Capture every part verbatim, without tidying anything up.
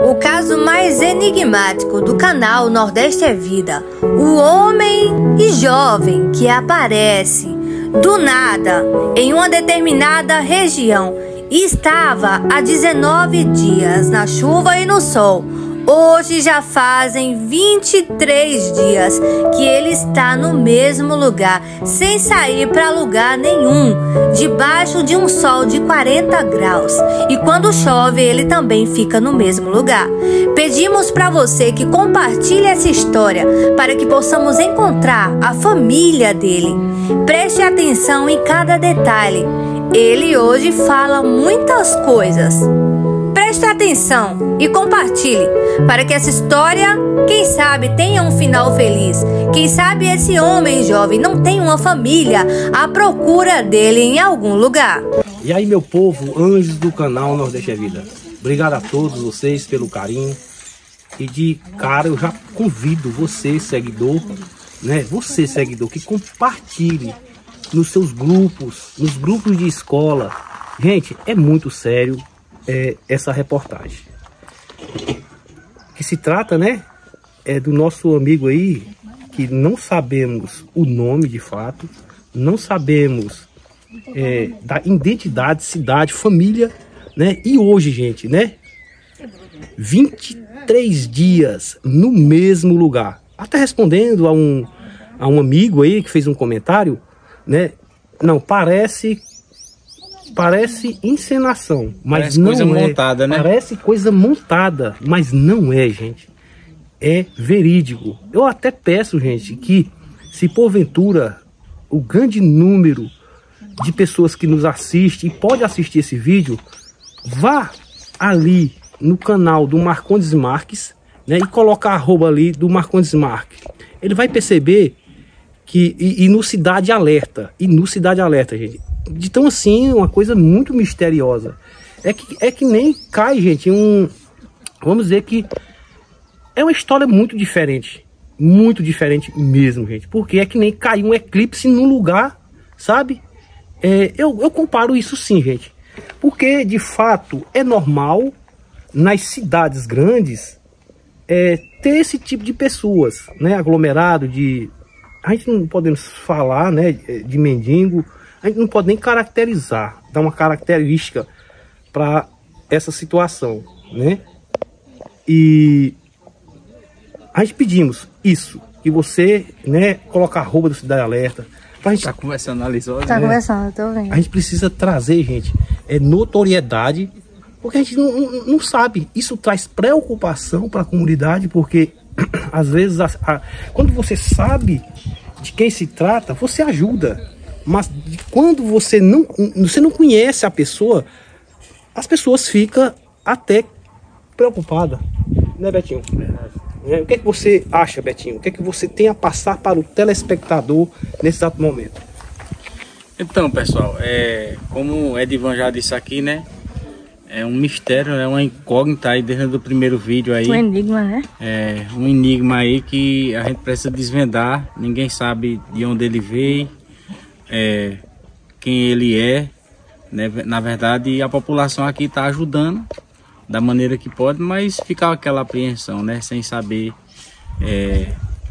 O caso mais enigmático do canal Nordeste é Vida. O homem e jovem que aparece do nada em uma determinada região e estava há dezenove dias na chuva e no sol. Hoje já fazem vinte e três dias que ele está no mesmo lugar, sem sair para lugar nenhum, debaixo de um sol de quarenta graus. E quando chove, ele também fica no mesmo lugar. Pedimos para você que compartilhe essa história para que possamos encontrar a família dele. Preste atenção em cada detalhe. Ele hoje fala muitas coisas. Preste atenção e compartilhe para que essa história, quem sabe, tenha um final feliz. Quem sabe esse homem jovem não tem uma família à procura dele em algum lugar. E aí, meu povo, anjos do canal Nordeste é Vida, obrigado a todos vocês pelo carinho. E de cara eu já convido você, seguidor, né? Você, seguidor, que compartilhe nos seus grupos, nos grupos de escola. Gente, é muito sério. É, essa reportagem que se trata, né, é do nosso amigo aí, que não sabemos o nome de fato, não sabemos é, da identidade, cidade, família, né, e hoje, gente, né, vinte e três dias no mesmo lugar. Até respondendo a um, a um amigo aí que fez um comentário, né, não, parece Parece encenação, mas parece não coisa é. montada, né? Parece coisa montada, mas não é, gente. É verídico. Eu até peço, gente, que se porventura o grande número de pessoas que nos assiste e pode assistir esse vídeo, vá ali no canal do Marcondes Marques, né, e coloca a arroba ali do Marcondes Marques. Ele vai perceber que e, e no Cidade Alerta, e no Cidade Alerta, gente. Então, assim, uma coisa muito misteriosa. É que, é que nem cai, gente, um... Vamos dizer que é uma história muito diferente. Muito diferente mesmo, gente. Porque é que nem caiu um eclipse num lugar, sabe? É, eu, eu comparo isso sim, gente. Porque, de fato, é normal nas cidades grandes é, ter esse tipo de pessoas, né? Aglomerado de... A gente não podemos falar, né, de mendigo. A gente não pode nem caracterizar, dar uma característica para essa situação, né? E a gente pedimos isso, que você, né, coloque a arroba do Cidade Alerta. Pra gente... Tá conversando ali só, Tá né? conversando, eu tô vendo. A gente precisa trazer, gente, é notoriedade, porque a gente não, não, não sabe. Isso traz preocupação para a comunidade, porque às vezes, a, a, quando você sabe de quem se trata, você ajuda. Mas quando você não, você não conhece a pessoa, as pessoas ficam até preocupadas, né, Betinho? É. O que é que você acha, Betinho? O que é que você tem a passar para o telespectador nesse exato momento? Então, pessoal, é, como o Edivan já disse aqui, né? É um mistério, é uma incógnita aí desde o primeiro vídeo aí. Um enigma, né? É, um enigma aí que a gente precisa desvendar. Ninguém sabe de onde ele veio. É, quem ele é, né? Na verdade a população aqui está ajudando da maneira que pode, mas fica aquela apreensão, né? Sem saber é,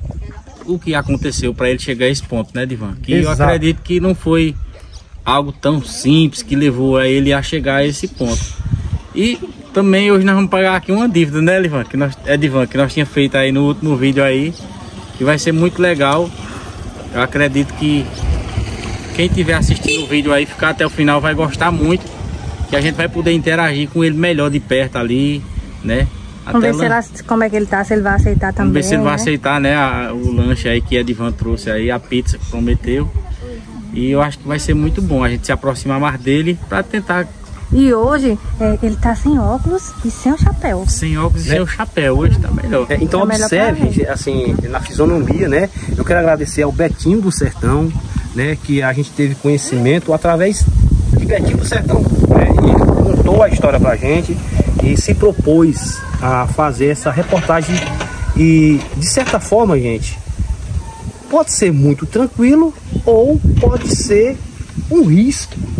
o que aconteceu para ele chegar a esse ponto, né, Divan? Que Exato. Eu acredito que não foi algo tão simples que levou a ele a chegar a esse ponto. E também hoje nós vamos pagar aqui uma dívida, né, Divan? Que nós, é Divan, que nós tínhamos feito aí no último vídeo aí, que vai ser muito legal. Eu acredito que quem estiver assistindo o vídeo aí, ficar até o final, vai gostar muito. Que a gente vai poder interagir com ele melhor de perto ali, né? Vamos ver se ela, como é que ele tá, se ele vai aceitar também. Vamos ver se ele vai né? aceitar, né? A, o lanche aí que a Edivan trouxe aí, a pizza que prometeu. E eu acho que vai ser muito bom a gente se aproximar mais dele para tentar... E hoje é, ele tá sem óculos e sem o chapéu. Sem óculos e né? sem o chapéu, hoje tá melhor. É, então tá observe, melhor assim, na fisionomia, né? Eu quero agradecer ao Betinho do Sertão, né, que a gente teve conhecimento através de Betinho do Sertão, né? Ele contou a história pra gente e se propôs a fazer essa reportagem e, de certa forma, gente, pode ser muito tranquilo ou pode ser um risco,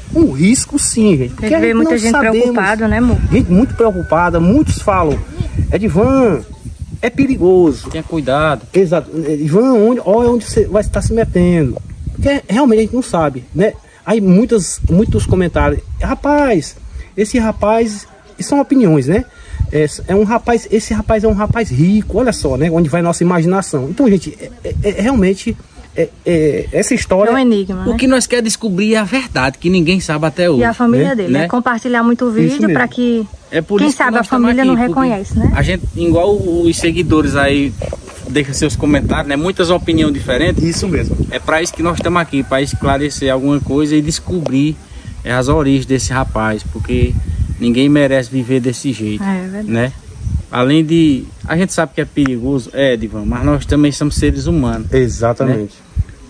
um risco sim, gente. Porque a gente vê muita gente preocupada, né, amor? Gente muito preocupada, muitos falam, Edivan, é perigoso. Tenha cuidado. Exato. Edivan, onde, olha onde você vai estar se metendo. Porque realmente a gente não sabe, né? Aí muitas, muitos comentários, rapaz, esse rapaz, isso são opiniões, né? É, é um rapaz, esse rapaz é um rapaz rico, olha só, né? Onde vai nossa imaginação. Então, gente, é, é, é realmente é, é, essa história. É um enigma, né? O que nós queremos descobrir é a verdade, que ninguém sabe até hoje. E a família né? dele, né? né? Compartilhar muito o vídeo para que é por quem isso sabe que a família não reconhece, né? A gente, igual os seguidores aí, deixa seus comentários, né? Muitas opiniões diferentes. Isso mesmo. É para isso que nós estamos aqui, para esclarecer alguma coisa e descobrir é, as origens desse rapaz, porque ninguém merece viver desse jeito, É verdade. né? Além de... A gente sabe que é perigoso, é, Edivan, mas nós também somos seres humanos. Exatamente. Né?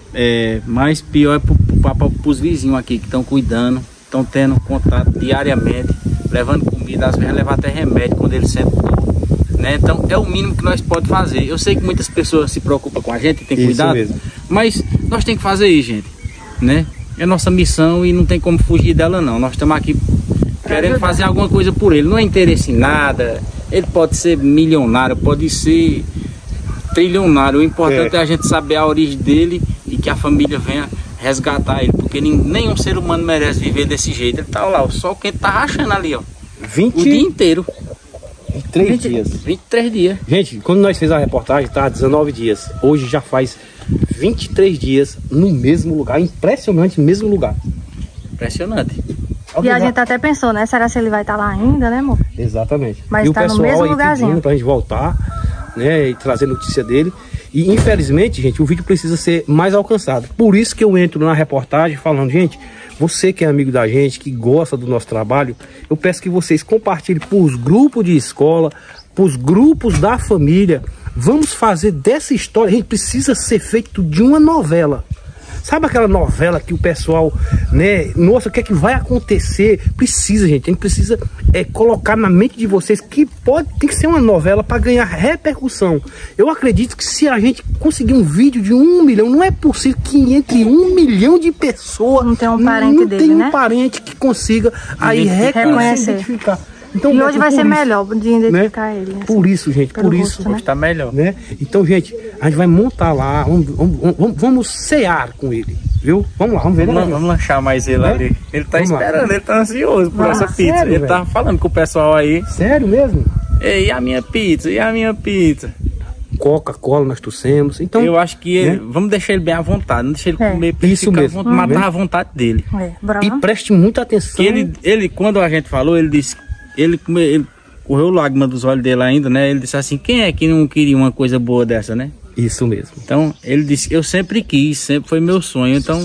É, mas pior é para os vizinhos aqui que estão cuidando, estão tendo contato diariamente, levando comida, às vezes levar até remédio quando eles sentem dor, né? Então é o mínimo que nós podemos fazer. Eu sei que muitas pessoas se preocupam com a gente, tem cuidado, mesmo. Mas nós temos que fazer isso, gente, né? É nossa missão e não tem como fugir dela não. Nós estamos aqui querendo fazer alguma coisa por ele, não é interesse em nada. Ele pode ser milionário, pode ser trilionário. O importante é. é a gente saber a origem dele e que a família venha resgatar ele. Porque nenhum ser humano merece viver desse jeito. Ele tá lá, o sol quente tá rachando ali, ó. vinte... O dia inteiro. vinte e três dias. vinte e três dias. Gente, quando nós fizemos a reportagem, tá dezenove dias. Hoje já faz vinte e três dias no mesmo lugar. Impressionante, mesmo lugar. Impressionante. E a gente até pensou, né? Será se ele vai estar lá ainda, né, amor? Exatamente. Mas e tá o pessoal no mesmo aí lugarzinho. pedindo pra gente voltar, né? E trazer notícia dele. E infelizmente, gente, o vídeo precisa ser mais alcançado. Por isso que eu entro na reportagem falando, gente, você que é amigo da gente, que gosta do nosso trabalho, eu peço que vocês compartilhem pros grupos de escola, pros grupos da família. Vamos fazer dessa história, a gente precisa ser feito de uma novela. Sabe aquela novela que o pessoal, né, nossa, o que é que vai acontecer? Precisa, gente, a gente precisa é, colocar na mente de vocês que pode, tem que ser uma novela para ganhar repercussão. Eu acredito que se a gente conseguir um vídeo de um milhão, não é possível que entre um milhão de pessoas não tem um parente não dele, tem um né? parente que consiga aí reconhecer, identificar. Então, e hoje vai ser isso, melhor de identificar né? ele. Assim, por isso, gente, por isso. rosto, né? Hoje tá melhor. Né? Então, gente, a gente vai montar lá, vamos, vamos, vamos, vamos cear com ele, viu? Vamos lá, vamos ver. Vamos, né? vamos lanchar mais ele É? ali. Ele tá Vamos esperando, lá. ele tá ansioso por Ah, essa pizza. sério, ele velho? tava falando com o pessoal aí. Sério mesmo? Ei, e a minha pizza? E a minha pizza? Coca-Cola nós trouxemos. Então, Eu acho que ele, né? vamos deixar ele bem à vontade, não deixar ele É. comer, pra ele Isso ficar à mesmo. vontade, matar Uhum. a vontade dele. É, bora E lá? preste muita atenção. Que ele, ele, quando a gente falou, ele disse, ele, come- ele correu lágrima dos olhos dele ainda, né? Ele disse assim, quem é que não queria uma coisa boa dessa, né? Isso mesmo. Então, ele disse, eu sempre quis, sempre foi meu sonho. Então,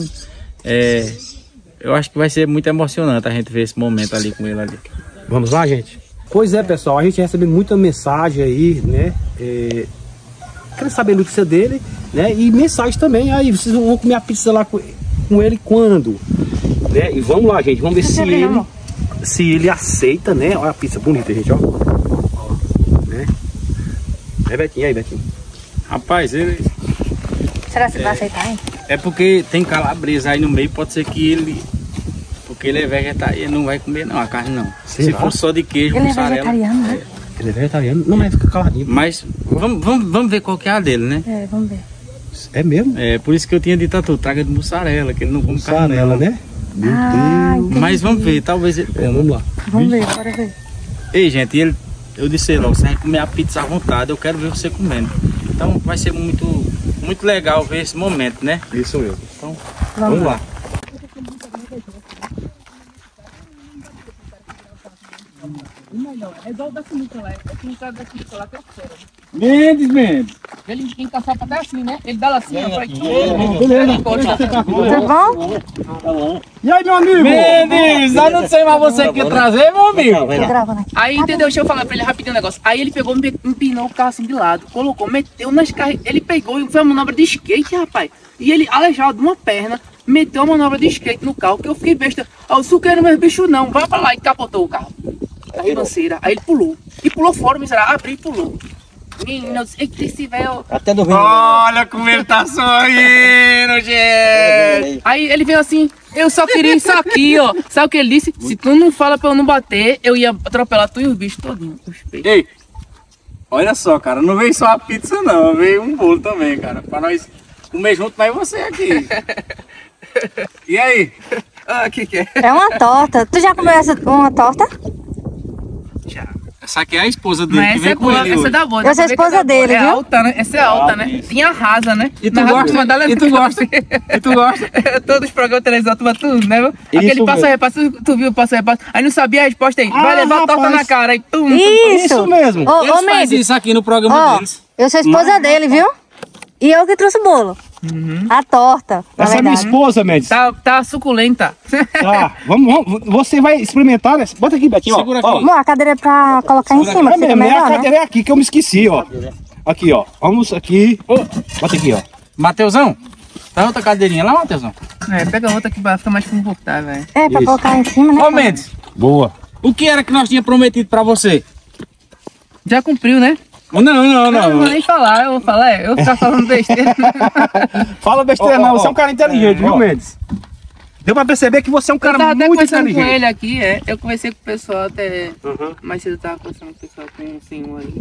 é, eu acho que vai ser muito emocionante a gente ver esse momento ali com ele ali. Vamos lá, gente? Pois é, pessoal, a gente recebe muita mensagem aí, né? É, quero saber a notícia dele, né? E mensagem também. Aí, vocês vão comer a pizza lá com, com ele quando? Né? E vamos lá, gente. Vamos ver se ele, se ele aceita, né? Olha a pizza bonita, gente, ó. Né? É, Betinho, aí, Betinho. Rapaz, ele... Será que vai aceitar, hein? É porque tem calabresa aí no meio, pode ser que ele... Porque ele é vegetariano, ele não vai comer não, a carne não. Será? Se for só de queijo, Ele é mussarela... vegetariano, né? Ele é vegetariano. Não, mas fica caladinho. Mas vamos, vamos, vamos ver qual que é a dele, né? É, vamos ver. É mesmo? É por isso que eu tinha dito a tu, traga de mussarela, que ele não come carne Mussarela, não. né? Meu Ah, Deus. entendi. Mas vamos ver, talvez ele... É, vamos lá. Vamos ver, bora ver. Ei, gente, ele, eu disse logo, você vai comer a pizza à vontade, eu quero ver você comendo. Então vai ser muito, muito legal ver esse momento, né? Isso mesmo. Então, Vamos, Vamos lá. Mendes, Mendes. Ele encaixava até assim, né? Ele dá assim, ó. Vai... Beleza. Tudo bom? E aí, meu amigo? Mendes, eu não sei mais você que trazer, meu amigo. Tô gravando aqui. Aí, entendeu? Deixa eu falar pra ele rapidinho um negócio. Aí ele pegou, me- empinou o carro assim de lado, colocou, meteu nas cargas. Ele pegou e foi uma manobra de skate, rapaz. E ele, aleijado de uma perna, meteu uma manobra de skate no carro, que eu fiquei besta. Aí o suqueiro meu bicho não, vai pra lá e capotou o carro. A ribanceira. Aí ele pulou. E pulou fora, miserável, abriu e pulou. Menino, esse velho... Até dormindo. Olha como ele tá sorrindo, gente. Aí ele veio assim, eu só queria isso aqui, ó. Sabe o que ele disse? Se tu não fala pra eu não bater, eu ia atropelar tu e os bichos todinhos. Os peixes. Ei, olha só, cara, não veio só a pizza não, veio um bolo também, cara. Pra nós comer junto, mais você aqui. E aí? Ah, o que que é? É uma torta. Tu já comeu essa, uma torta? Já. Essa aqui é a esposa dele, Mas que essa veio é com boa, ele essa é hoje. da boa. Essa é a dá pra ver que esposa é da boa. dele, É viu? alta, né? Essa é alta, Ah, né? isso. Tinha rasa, né? E tu Na rasa, gosta? tu dá E tu gosta? E tu gosta? Todos os programas de televisão, tu tudo, né? Aquele Isso passo a mesmo. repasso, tu viu o passo a repasso, aí não sabia a resposta aí. Vai Ah, levar a torta rapaz. na cara, aí pum. Isso. Isso mesmo. Ô, Eles ô, fazem Mendes. isso aqui no programa Ó, deles. eu sou esposa dele, viu? E eu que trouxe o bolo. A torta, na Essa é minha verdade. esposa, Mendes. Tá, tá suculenta. Tá, vamos, vamos, você vai experimentar, né? Bota aqui, Betinho, ó. Segura aqui. Ó, Amor, a cadeira é pra colocar em cima, é fica mesmo, é a melhor, né? cadeira é aqui que eu me esqueci, ó. Aqui, ó. Vamos aqui. Bota aqui, ó. Mateusão, tá outra cadeirinha lá, Mateusão? É, pega outra aqui pra ficar mais confortável, velho. É, pra Isso. colocar em cima, né? Ô Mendes, Boa. o que era que nós tínhamos prometido pra você? Já cumpriu, né? Não, não, Eu não vou não. nem falar, eu vou falar, é, eu vou ficar falando besteira. Fala besteira Ó, ó, não, você é ó. um cara inteligente, viu, Ó. Mendes? Deu pra perceber que você é um Eu cara tava até muito conversando com inteligente. ele aqui, é. Eu conversei com o pessoal até. Uhum. Mais cedo eu tava conversando com o pessoal com o senhor aí.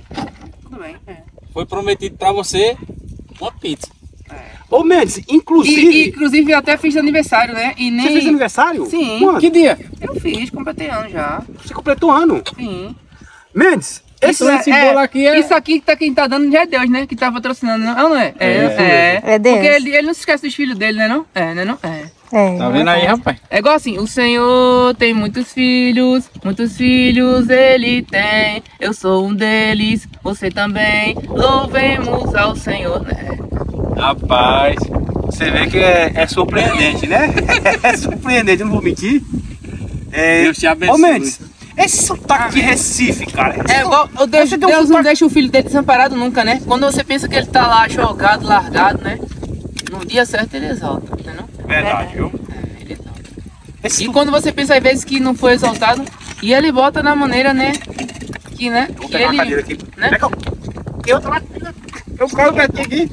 Tudo bem, é. Foi prometido pra você uma pizza. Ô, Mendes, E, inclusive... e, inclusive eu até fiz aniversário, né? E nem. Você fez aniversário? Sim. Quando? Que dia? Eu fiz, completei ano já. Você completou ano. Sim. Mendes, esse... Isso, esse bolo aqui é... Isso aqui que tá, quem tá dando já é Deus, né? Que tá patrocinando, não, não é? É, É, é. é Deus. Porque ele, ele não se esquece dos filhos dele, né? Não? É, né? Não? É. É. Tá vendo aí, rapaz? É igual assim, o Senhor tem muitos filhos, muitos filhos ele tem. Eu sou um deles, você também. Louvemos ao Senhor, né? Rapaz, você vê que é, é surpreendente, né? É surpreendente, não vou mentir. É... Deus te abençoe. Ô, Mendes, esse sotaque de Recife, cara. É igual, o Deus, Você tem um Deus não sotaque- deixa o filho dele desamparado nunca, né? Quando você pensa que ele tá lá jogado, largado, né? No dia certo ele exalta, né? Não? Verdade, viu? É, ele exalta. Esse E quando você pensa às vezes que não foi exaltado, e ele bota na maneira, né? Que, né? Vou Que pegar uma ele, cadeira aqui. né? Pega o... Eu tô lá. Eu quero o Betinho aqui.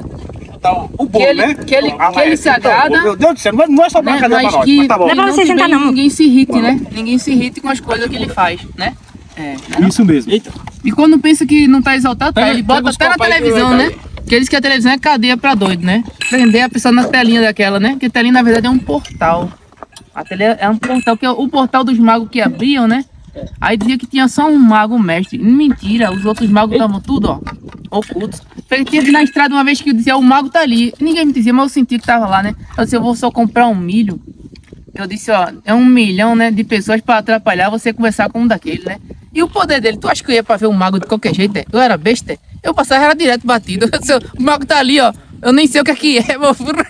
Tá, o Que bolo, ele, né? que ele, Ah, que ele mas se então, agrada. Meu Deus do céu, não vai- não vai sobrar Né? a cadeira pra Mas nós, que, mas tá bom. Não é pra que você sentar, também não. ninguém se irrite, né? Ninguém se irrite com as coisas que ele faz, né? É, né? não? Isso mesmo. Eita. E quando pensa que não tá exaltado, tá, Pega- ele pega bota os até na copos aí que televisão, vai né? Porque eles que a televisão é cadeia pra doido, né? Prender a pessoa na telinha daquela, né? Porque a telinha na verdade é um portal. A telinha é um portal, que é o portal dos magos que abriam, né? Aí dizia que tinha só um mago mestre. Mentira, os outros magos estavam tudo, ó, ocultos. Ele tinha na estrada uma vez que eu dizia, o mago tá ali. Ninguém me dizia, mas eu sentia que tava lá, né? Eu disse, eu vou só comprar um milho. Eu disse, ó, é um milhão, né, de pessoas pra atrapalhar você conversar com um daquele, né? E o poder dele, tu acha que eu ia pra ver um mago de qualquer jeito, é? Eu era besta, é? Eu passava, era direto batido. Eu disse, o mago tá ali, ó. Eu nem sei o que é que é, meu filho.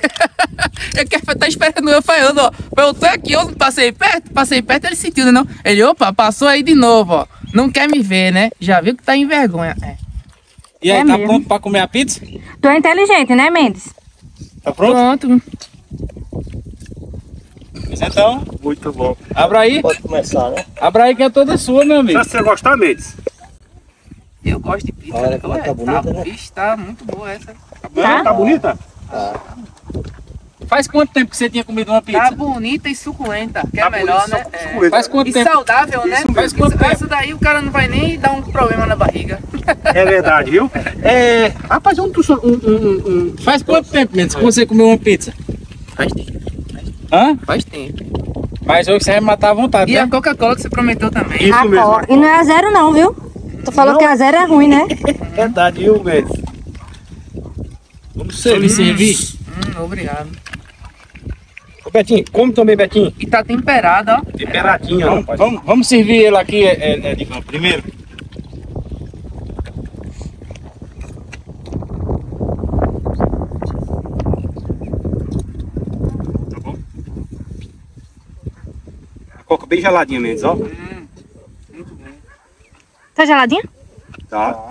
Eu quero tá esperando eu falando, ó. Eu tô aqui, eu passei perto, passei perto, ele sentiu, né? Não? Ele, opa, passou aí de novo, ó. Não quer me ver, né? Já viu que tá em vergonha. É. E aí, É tá mesmo. pronto pra comer a pizza? Tu é inteligente, né, Mendes? Tá pronto? Pronto. Pois então, Muito bom. abra aí. Pode começar, né? Abra aí que é toda sua, meu amigo. Se você gostar, Mendes. Eu gosto de pizza. Olha né? como Ué, tá bonita, né? Vixe, tá muito boa essa. Tá, tá bonita? Faz quanto tempo que você tinha comido uma Tá pizza? bonita e suculenta, que Tá é melhor, bonita, né? sucu- É. suculenta. Faz quanto E tempo? saudável, né? Isso, faz quanto Isso- tempo? Essa daí o cara não vai nem dar um problema na barriga. É verdade, viu? É... Rapaz, um... um, um, um... Faz quanto tempo, Mendes, que você comeu uma pizza? Faz tempo, Hã? faz tempo. Mas hoje você vai matar à vontade, E né? a Coca-Cola que você prometeu também. Isso A mesmo. cola. E não é a zero, não, viu? Tu falou Não. que a zero é ruim, né? Verdade, viu, Mendes? Vamos Deixa eu lhe servir. Hum, obrigado. Ô, Betinho, come também, Betinho. E tá temperada, ó. Temperadinha, Vamos, rapaz. vamos, vamos servir ele aqui, é, é, Edivão, primeiro. Tá bom? A coca bem geladinha, Mendes, ó. Tá geladinha? Tá.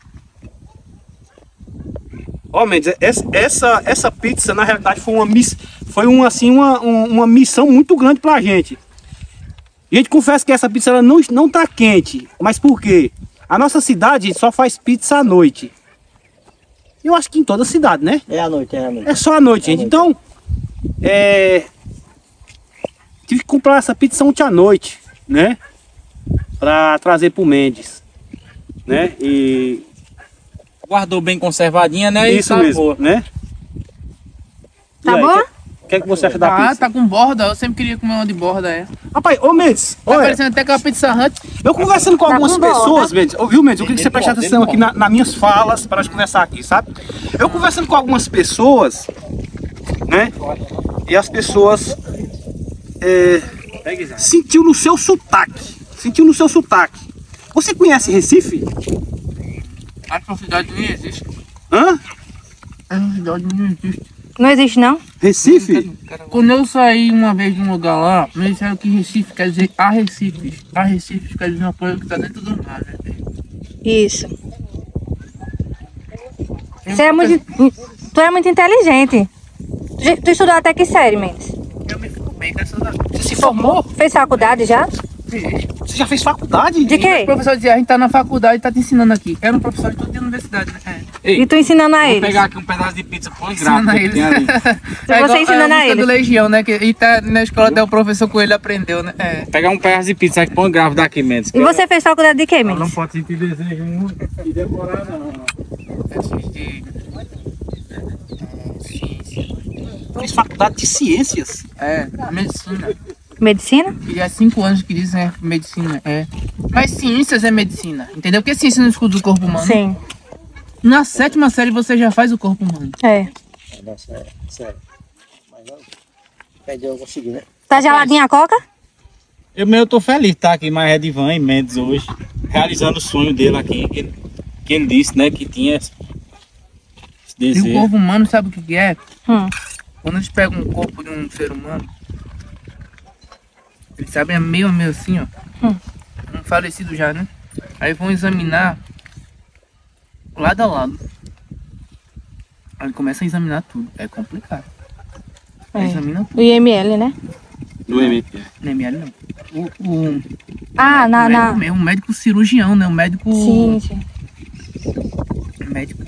Ó, Mendes, essa, essa, essa pizza, na realidade, foi uma miss, foi uma, assim, uma, um- uma missão muito grande pra gente. A gente confessa que essa pizza ela não, não tá quente. Mas por quê? A nossa cidade só faz pizza à noite. Eu acho que em toda a cidade, né? É à noite, é à noite. É só à noite, gente. Então, é... tive que comprar essa pizza ontem à noite, né? Pra trazer pro Mendes, né? E... Guardou bem conservadinha, né? Isso e tá mesmo, boa. né? Tá E aí, boa? O que, que, que você acha da Ah, pizza? tá com borda. Eu sempre queria comer uma de borda, é. Rapaz, ô Mendes, Tá olha, parecendo até aquela Pizza Hut. eu conversando com Tá algumas com borda. pessoas, Mendes, ouviu, Mendes? Eu queria que você Ele prestasse borda, atenção ele aqui na, nas minhas falas para nós conversar aqui, sabe? Eu conversando com algumas pessoas, né? E as pessoas é, sentiu no seu sotaque, sentiu no seu sotaque. Você conhece Recife? Acho que a cidade nem existe. Hã? A cidade não existe. Não existe, não? Recife? Quando eu saí uma vez de um lugar lá, me disseram que Recife quer dizer Arrecifes. Arrecifes quer dizer uma coisa que tá dentro do mar, né? Isso. Você é muito, tu é muito inteligente. Tu, tu estudou até que série, Mendes? Eu me fico bem, graças a Deus. Você se formou? Fez faculdade já? Você já fez faculdade? De O quê? professor dizia, a gente tá na faculdade e tá te ensinando aqui. Era um professor de toda a universidade, né? É. Ei, E tu ensinando a vou eles? pegar aqui um pedaço de pizza põe Ensinando gráfico a que eles. tem ali. É igual ensinando a a música eles. do Legião, né? Que, e tá na escola até o professor Coelho aprendeu, né? É. Pegar um pedaço de pizza aqui põe gráfico daqui, Mendes. E você fez faculdade de quê, Não Mendes? pode sentir desejo muito de decorar, não. Fez faculdade de ciências. É, medicina. Medicina? E já há cinco anos que dizem é medicina, é. Mas ciências é medicina, entendeu? Porque ciência não estuda o corpo humano. Sim. Na sétima série você já faz o corpo humano. É. Nossa, é, sério. Mas eu... Pede eu consegui, né? Tá geladinha a coca? Eu mesmo tô feliz de estar aqui mais Edivan e Mendes hoje, realizando o sonho dele aqui, que ele, que ele disse, né, que tinha esse E o desejo. corpo humano sabe o que que é? Hum. Quando eles pegam um corpo de um ser humano, eles sabem é meio a meio assim, ó. Hum. Um falecido já, né? Aí vão examinar lado a lado. Aí começa a examinar tudo. É complicado. Aí É. examina tudo. O I M L, né? Do M P. Não é M L não. O, o, Ah, na... o na... médico mesmo, um médico cirurgião, né? Um médico. Sim, sim. Um médico.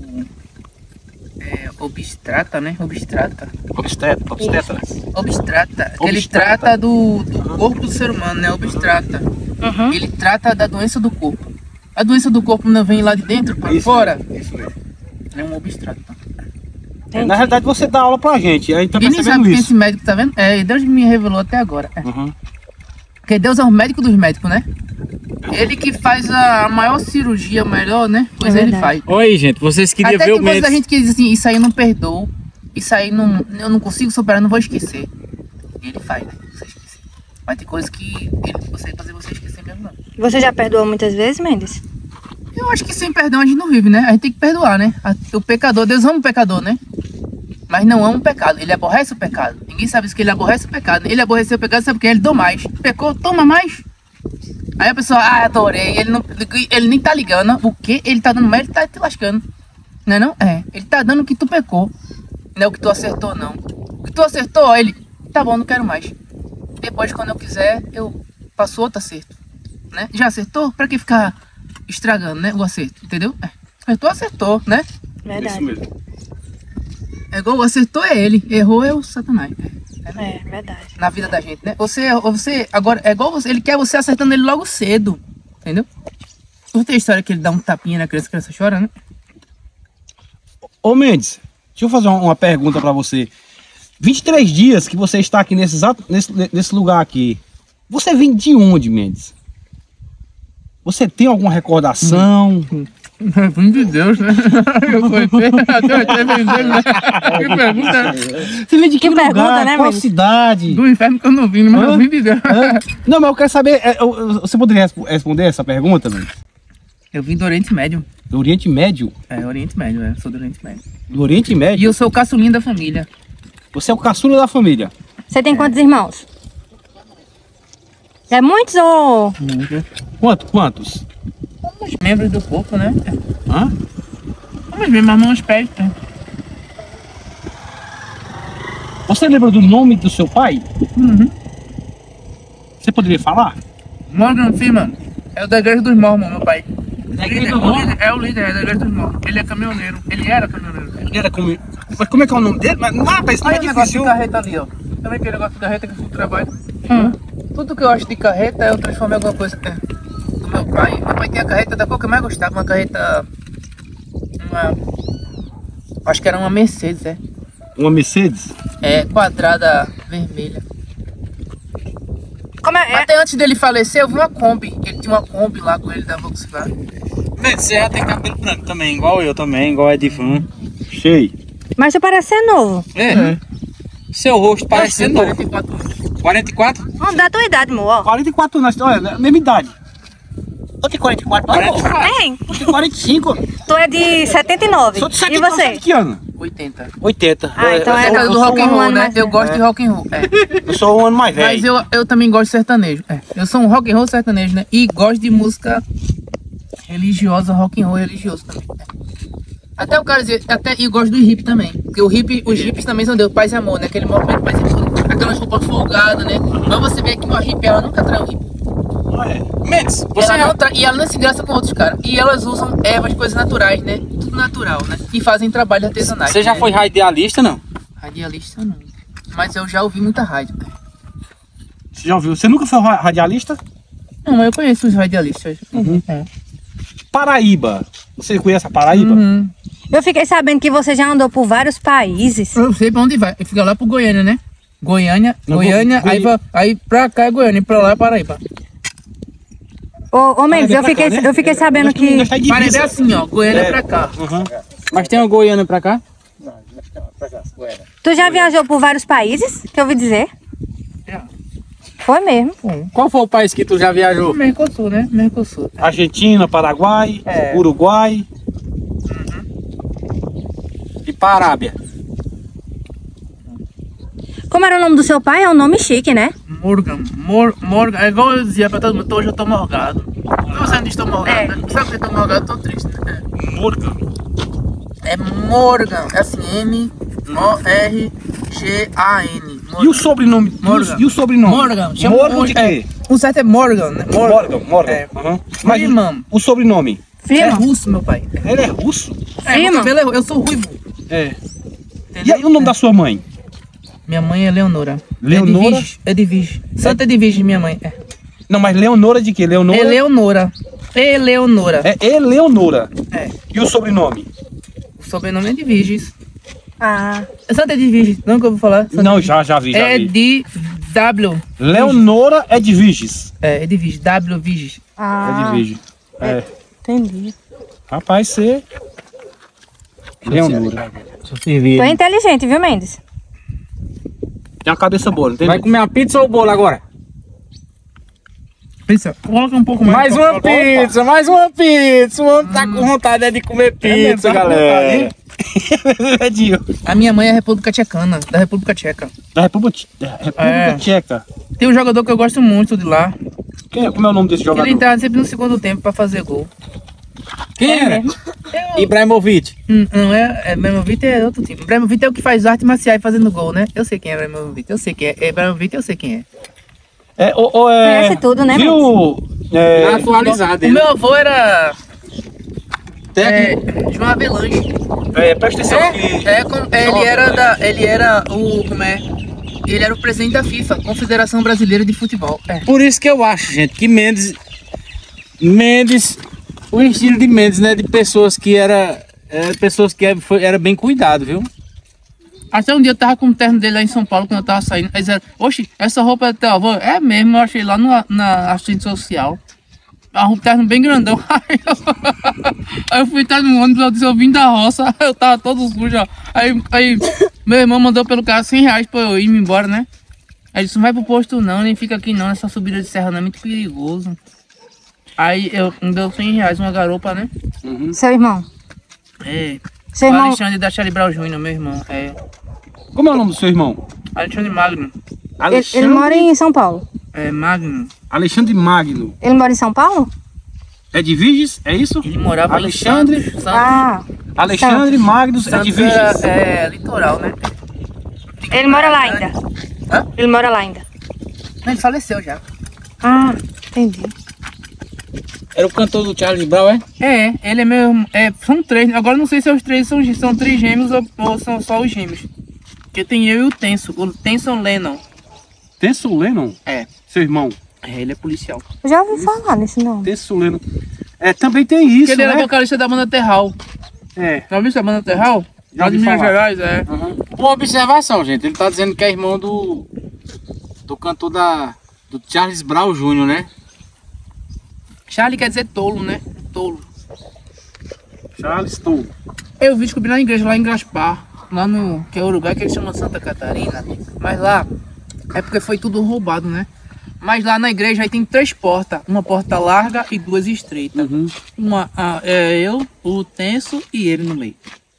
É, obstrata, né? Obstrata. Obstetra, obstetra. Obstrata. Que ele Obstrata. trata do, do corpo do ser humano, né? Obstrata. Uhum. Ele trata da doença do corpo. A doença do corpo não vem lá de dentro para Isso fora. Isso mesmo. É um obstrata. É, na realidade você dá aula pra gente, a gente tá E nem sabe percebendo quem é isso. esse médico, tá vendo? É, Deus me revelou até agora. É. Uhum. Porque Deus é o médico dos médicos, né? Ele que faz a maior cirurgia melhor, né? Pois É ele verdade. faz. Oi, gente, vocês queriam Até ver que o coisa Mendes. da gente que diz assim, isso aí eu não perdoo. Isso aí não, eu não consigo superar, não vou esquecer. E ele faz, né? Você esquecer. Mas tem coisas que ele consegue fazer você esquecer mesmo, não. Você já perdoou muitas vezes, Mendes? Eu acho que sem perdão a gente não vive, né? A gente tem que perdoar, né? A- O pecador, Deus ama o pecador, né? Mas não ama o pecado, ele aborrece o pecado. Ninguém sabe isso, que ele aborrece o pecado. Ele aborreceu o pecado, sabe o que? Ele deu mais. Pecou, toma mais. Aí a pessoa, ah, adorei. Ele, não, ele nem tá ligando. O que? Ele tá dando mais, ele tá te lascando. Não é não? É. Ele tá dando o que tu pecou. Não é o que tu acertou, não. O que tu acertou, ele, tá bom, não quero mais. Depois, quando eu quiser, eu faço outro acerto. Né? Já acertou? Pra que ficar estragando, né? O acerto, entendeu? É. Acertou, acertou, né? Verdade. Isso mesmo. É igual, acertou é ele, errou é o Satanás. É, verdade. Na vida da gente, né? Você, você agora, é igual você, ele quer você acertando ele logo cedo, entendeu? Não tem a história que ele dá um tapinha na criança, a criança chora, né? Ô Mendes, deixa eu fazer uma, uma pergunta pra você. vinte e três dias que você está aqui nesse, exato, nesse, nesse lugar aqui, você vem de onde, Mendes? Você tem alguma recordação? Vim de Deus, né? Eu conheci, até até vendendo, né? Que pergunta, Você vem de que, Que pergunta, lugar? né, Qual Mendes? cidade? do inferno que eu não vim, mas Hã? eu vim de Deus. Hã? Não, mas eu quero saber, é, eu- eu- você poderia respo- responder essa pergunta, Mendes? Eu vim do Oriente Médio. Do Oriente Médio? É, Oriente Médio, é. Sou do Oriente Médio. Do Oriente E Médio? eu sou o caçulinha da família. Você é o caçula da família? Você tem quantos irmãos? É muitos ou... Quanto, quantos? Somos membros do corpo, né? Hã? Somos mesmo, mãos pés, né? Você lembra do nome do seu pai? Uhum. Você poderia falar? Morgan Freeman. É o da igreja dos Mormons, meu pai. É, líder, o líder, é o líder é da Igreja dos Mortos. Ele é caminhoneiro. Ele era caminhoneiro. Ele era como... Mas como é que é o nome dele? Mas não, rapaz, isso não é Olha o negócio difícil. de carreta ali, ó. Também tem negócio de carreta que eu fui trabalho. Hum. Tudo que eu acho de carreta eu transformo em alguma coisa. É, do meu pai. Meu pai tinha a carreta da cor que eu mais gostava. Uma carreta... Uma... Acho que era uma Mercedes, é. Uma Mercedes? É, quadrada vermelha. Como é? Até antes dele falecer, eu vi uma Kombi. Ele tinha uma Kombi lá com ele da Volkswagen. Você já tem cabelo branco também, igual eu também, igual Edivan. Cheio. Mas você parece ser novo. É. Uhum. Seu rosto parece ser novo. quarenta e quatro anos. quarenta e quatro? Vamos dar a tua idade, amor. ó. quarenta e quatro anos, olha, a mesma idade. Eu tenho quarenta e quatro anos. Tem. Eu tenho quarenta e cinco. Tu é de setenta e nove. Sou de E setenta e nove, você? de que ano? oitenta. oitenta. Ah, então é É eu do sou rock and um roll, ano né? mais Eu velho. gosto de rock and roll. É. Eu sou um ano mais velho. Mas eu, eu também gosto de sertanejo. É. Eu sou um rock and roll sertanejo, né? E gosto de música religiosa, rock and roll religioso também. É. Até o cara dizer, até e eu gosto do hip também. Porque o hip, os hips também são Deus, paz e amor, né? Aquele movimento paz e amor. Aquelas roupas folgadas, né? Mas você vê que uma hippie, ela nunca trai o hippie. Mendes, você Ela já... não tra... E ela não se graça com outros caras. E elas usam ervas, coisas naturais, né? Tudo natural, né? E fazem trabalho artesanal. Você já né? foi radialista, não? Radialista não. Mas eu já ouvi muita rádio. Você já ouviu? Você nunca foi ra- radialista? Não, mas eu conheço os radialistas. Uhum. É. Paraíba. Você conhece a Paraíba? Uhum. Eu fiquei sabendo que você já andou por vários países. Eu sei pra onde vai. Eu fico lá pro Goiânia, né? Goiânia, Não, Goiânia, Goi- aí, va- aí pra cá é Goiânia, e pra lá é Paraíba. Ô, ô Mendes, eu pra cá, fiquei, né? eu fiquei sabendo Nós temos- que... nós tá em divisa. Paraíba é assim, ó. Goiânia É. pra cá. Uhum. Mas tem uma Goiânia pra cá? Tu já viajou por vários países, que eu ouvi dizer? Já. Foi mesmo. Qual foi o país que tu já viajou? Mercosul, né? Mercosul. Argentina, Paraguai, É. Uruguai. E pra Arábia? Como era o nome do seu pai? É um nome chique, né? Morgan. Mor Morgan. É igual eu dizia pra todo mundo, hoje eu tô morgado. Não sei onde estou morgado, É. né? Sabe que eu tô morgado? Tô triste, né? Morgan. É Morgan. É assim, M O R G A N. E o sobrenome? Morgan. E o sobrenome? Morgan. Chama Morgan o- de é, quê? O certo é Morgan, né? Morgan, Morgan. É. Uhum. Mas Freeman. o sobrenome? É Freeman. russo, meu pai. Ele é russo? É, meu Freeman. cabelo é ru- eu sou ruivo. É. Entendeu? E aí o nome da sua mãe? Minha mãe é Leonora. Leonora? É de Virgem. Santa Edvige, minha mãe. É. Não, mas Leonora de quê? Leonora? Eleonora. Eleonora. É Eleonora. É. E o sobrenome? O sobrenome é de Virgens. Ah, É Santa Edvige, não que eu vou falar? Santa Não, Edvige. já, já vi, já É vi. de W. Leonora é de Virges. É, é de Virgem. W Virgem. ah, É de Virgem. É. entendi. Rapaz, você... Leonora. Deixa eu servir. Tu é inteligente, viu, Mendes? Tem uma cabeça boa, não tem? Vai comer uma pizza ou o bolo agora? Pensa, coloca um pouco mais. Mais uma pizza, mais uma pizza. O homem tá com vontade é de comer pizza, tá com galera. É Dio. A minha mãe é República Tchecana, da República Tcheca. Da República, da República É. Tcheca. Tem um jogador que eu gosto muito de lá. Quem é, como é o nome desse jogador? Ele entrava sempre no segundo tempo pra fazer gol. Quem era? Ibrahimovic. Hum, não é, é Ibrahimovic é outro time. Ibrahimovic é o que faz arte marcial e fazendo gol, né? Eu sei quem é Ibrahimovic, eu sei quem é. Ibrahimovic eu sei quem é. É, o, o, é, Conhece tudo, né, Viu? É, Atualizado O ele. meu avô era Técnico. é, João Avelange. é, presta atenção aqui. É, é, com- é, ele era da, ele era o, como é? Ele era o presidente da FIFA, Confederação Brasileira de Futebol. É. Por isso que eu acho, gente, que Mendes... Mendes... O estilo de Mendes, né? De pessoas que era... é, pessoas que era, foi, era bem cuidado, viu? Até um dia eu tava com o terno dele lá em São Paulo, quando eu tava saindo. Aí disseram, oxe, essa roupa é do teu avô? É mesmo, eu achei lá no, na assistente social. Um terno bem grandão. Aí eu, aí eu fui estar no ônibus, eu disse, eu vim da roça, eu tava todo sujo, ó. Aí, aí meu irmão mandou pelo carro cem reais pra eu ir embora, né? Aí disse, não vai pro posto não, nem fica aqui não, essa subida de serra não é muito perigoso. Aí eu me deu cem reais, uma garupa, né? Seu irmão. É. Seu O irmão... Alexandre da Charlie Brown Júnior, meu irmão. É. Como é o nome do seu irmão? Alexandre Magno. Ele, Alexandre, ele mora em São Paulo. É, Magno. Alexandre Magno. Ele mora em São Paulo? É de Virges? É isso? Ele morava Alexandre- em Santos. Santos. Ah, Alexandre Magno é de Santos Virges. é, é litoral, né? ele mora lá ainda. Hã? Ele mora lá ainda. Não, ele faleceu já. Ah, entendi. Era o cantor do Charles Brown, é? É, ele é meu. É, são três. Agora não sei se os três são, são três gêmeos ou, ou são só os gêmeos. Porque tem eu e o Tenso, o Tenson Lennon. Tenso Lennon? É. Seu irmão? É, ele é policial. Eu já ouvi falar nesse nome. Tenso Lennon. É, também tem isso, Porque ele né? era vocalista da banda Terral. É. Já ouviu essa banda Terral? Já Lá de ouvi Minas falar. Gerais, é. Uhum. Uma observação, gente. Ele tá dizendo que é irmão do. Do cantor da. Do Charles Brown Júnior, né? Charlie quer dizer tolo, né? Tolo. Charles Tolo. Eu vi descobrir na igreja, lá em Gaspar. Lá no. Que é o lugar que eles chamam Santa Catarina. Mas lá. É porque foi tudo roubado, né? Mas lá na igreja aí tem três portas. Uma porta larga e duas estreitas. Uhum. Uma a, é eu, o Tenso e ele no meio.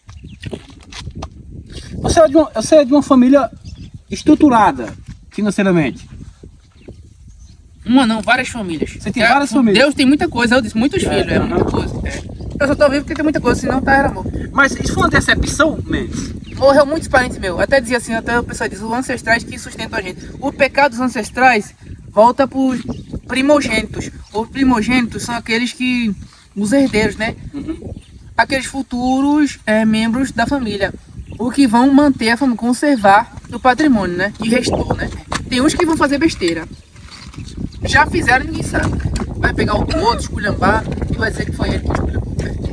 Você é, de uma, você é de uma família estruturada financeiramente. Uma não, várias famílias. Você tem várias famílias? Deus tem muita coisa, eu disse, muitos filhos, é muita coisa. É. Eu só tô vivo porque tem muita coisa, senão tá era morto. Mas isso foi uma decepção, Mendes? Morreu muitos parentes meus. Até dizia assim, até o pessoal diz, os ancestrais que sustentam a gente. O pecado dos ancestrais volta pros primogênitos. Os primogênitos são aqueles que. Os herdeiros, né? Uhum. Aqueles futuros é, membros da família. O que vão manter a família, conservar o patrimônio, né? E restou, né? Tem uns que vão fazer besteira. Já fizeram, ninguém sabe. Vai pegar o outro, esculhambar e vai dizer que foi ele que esculhambou.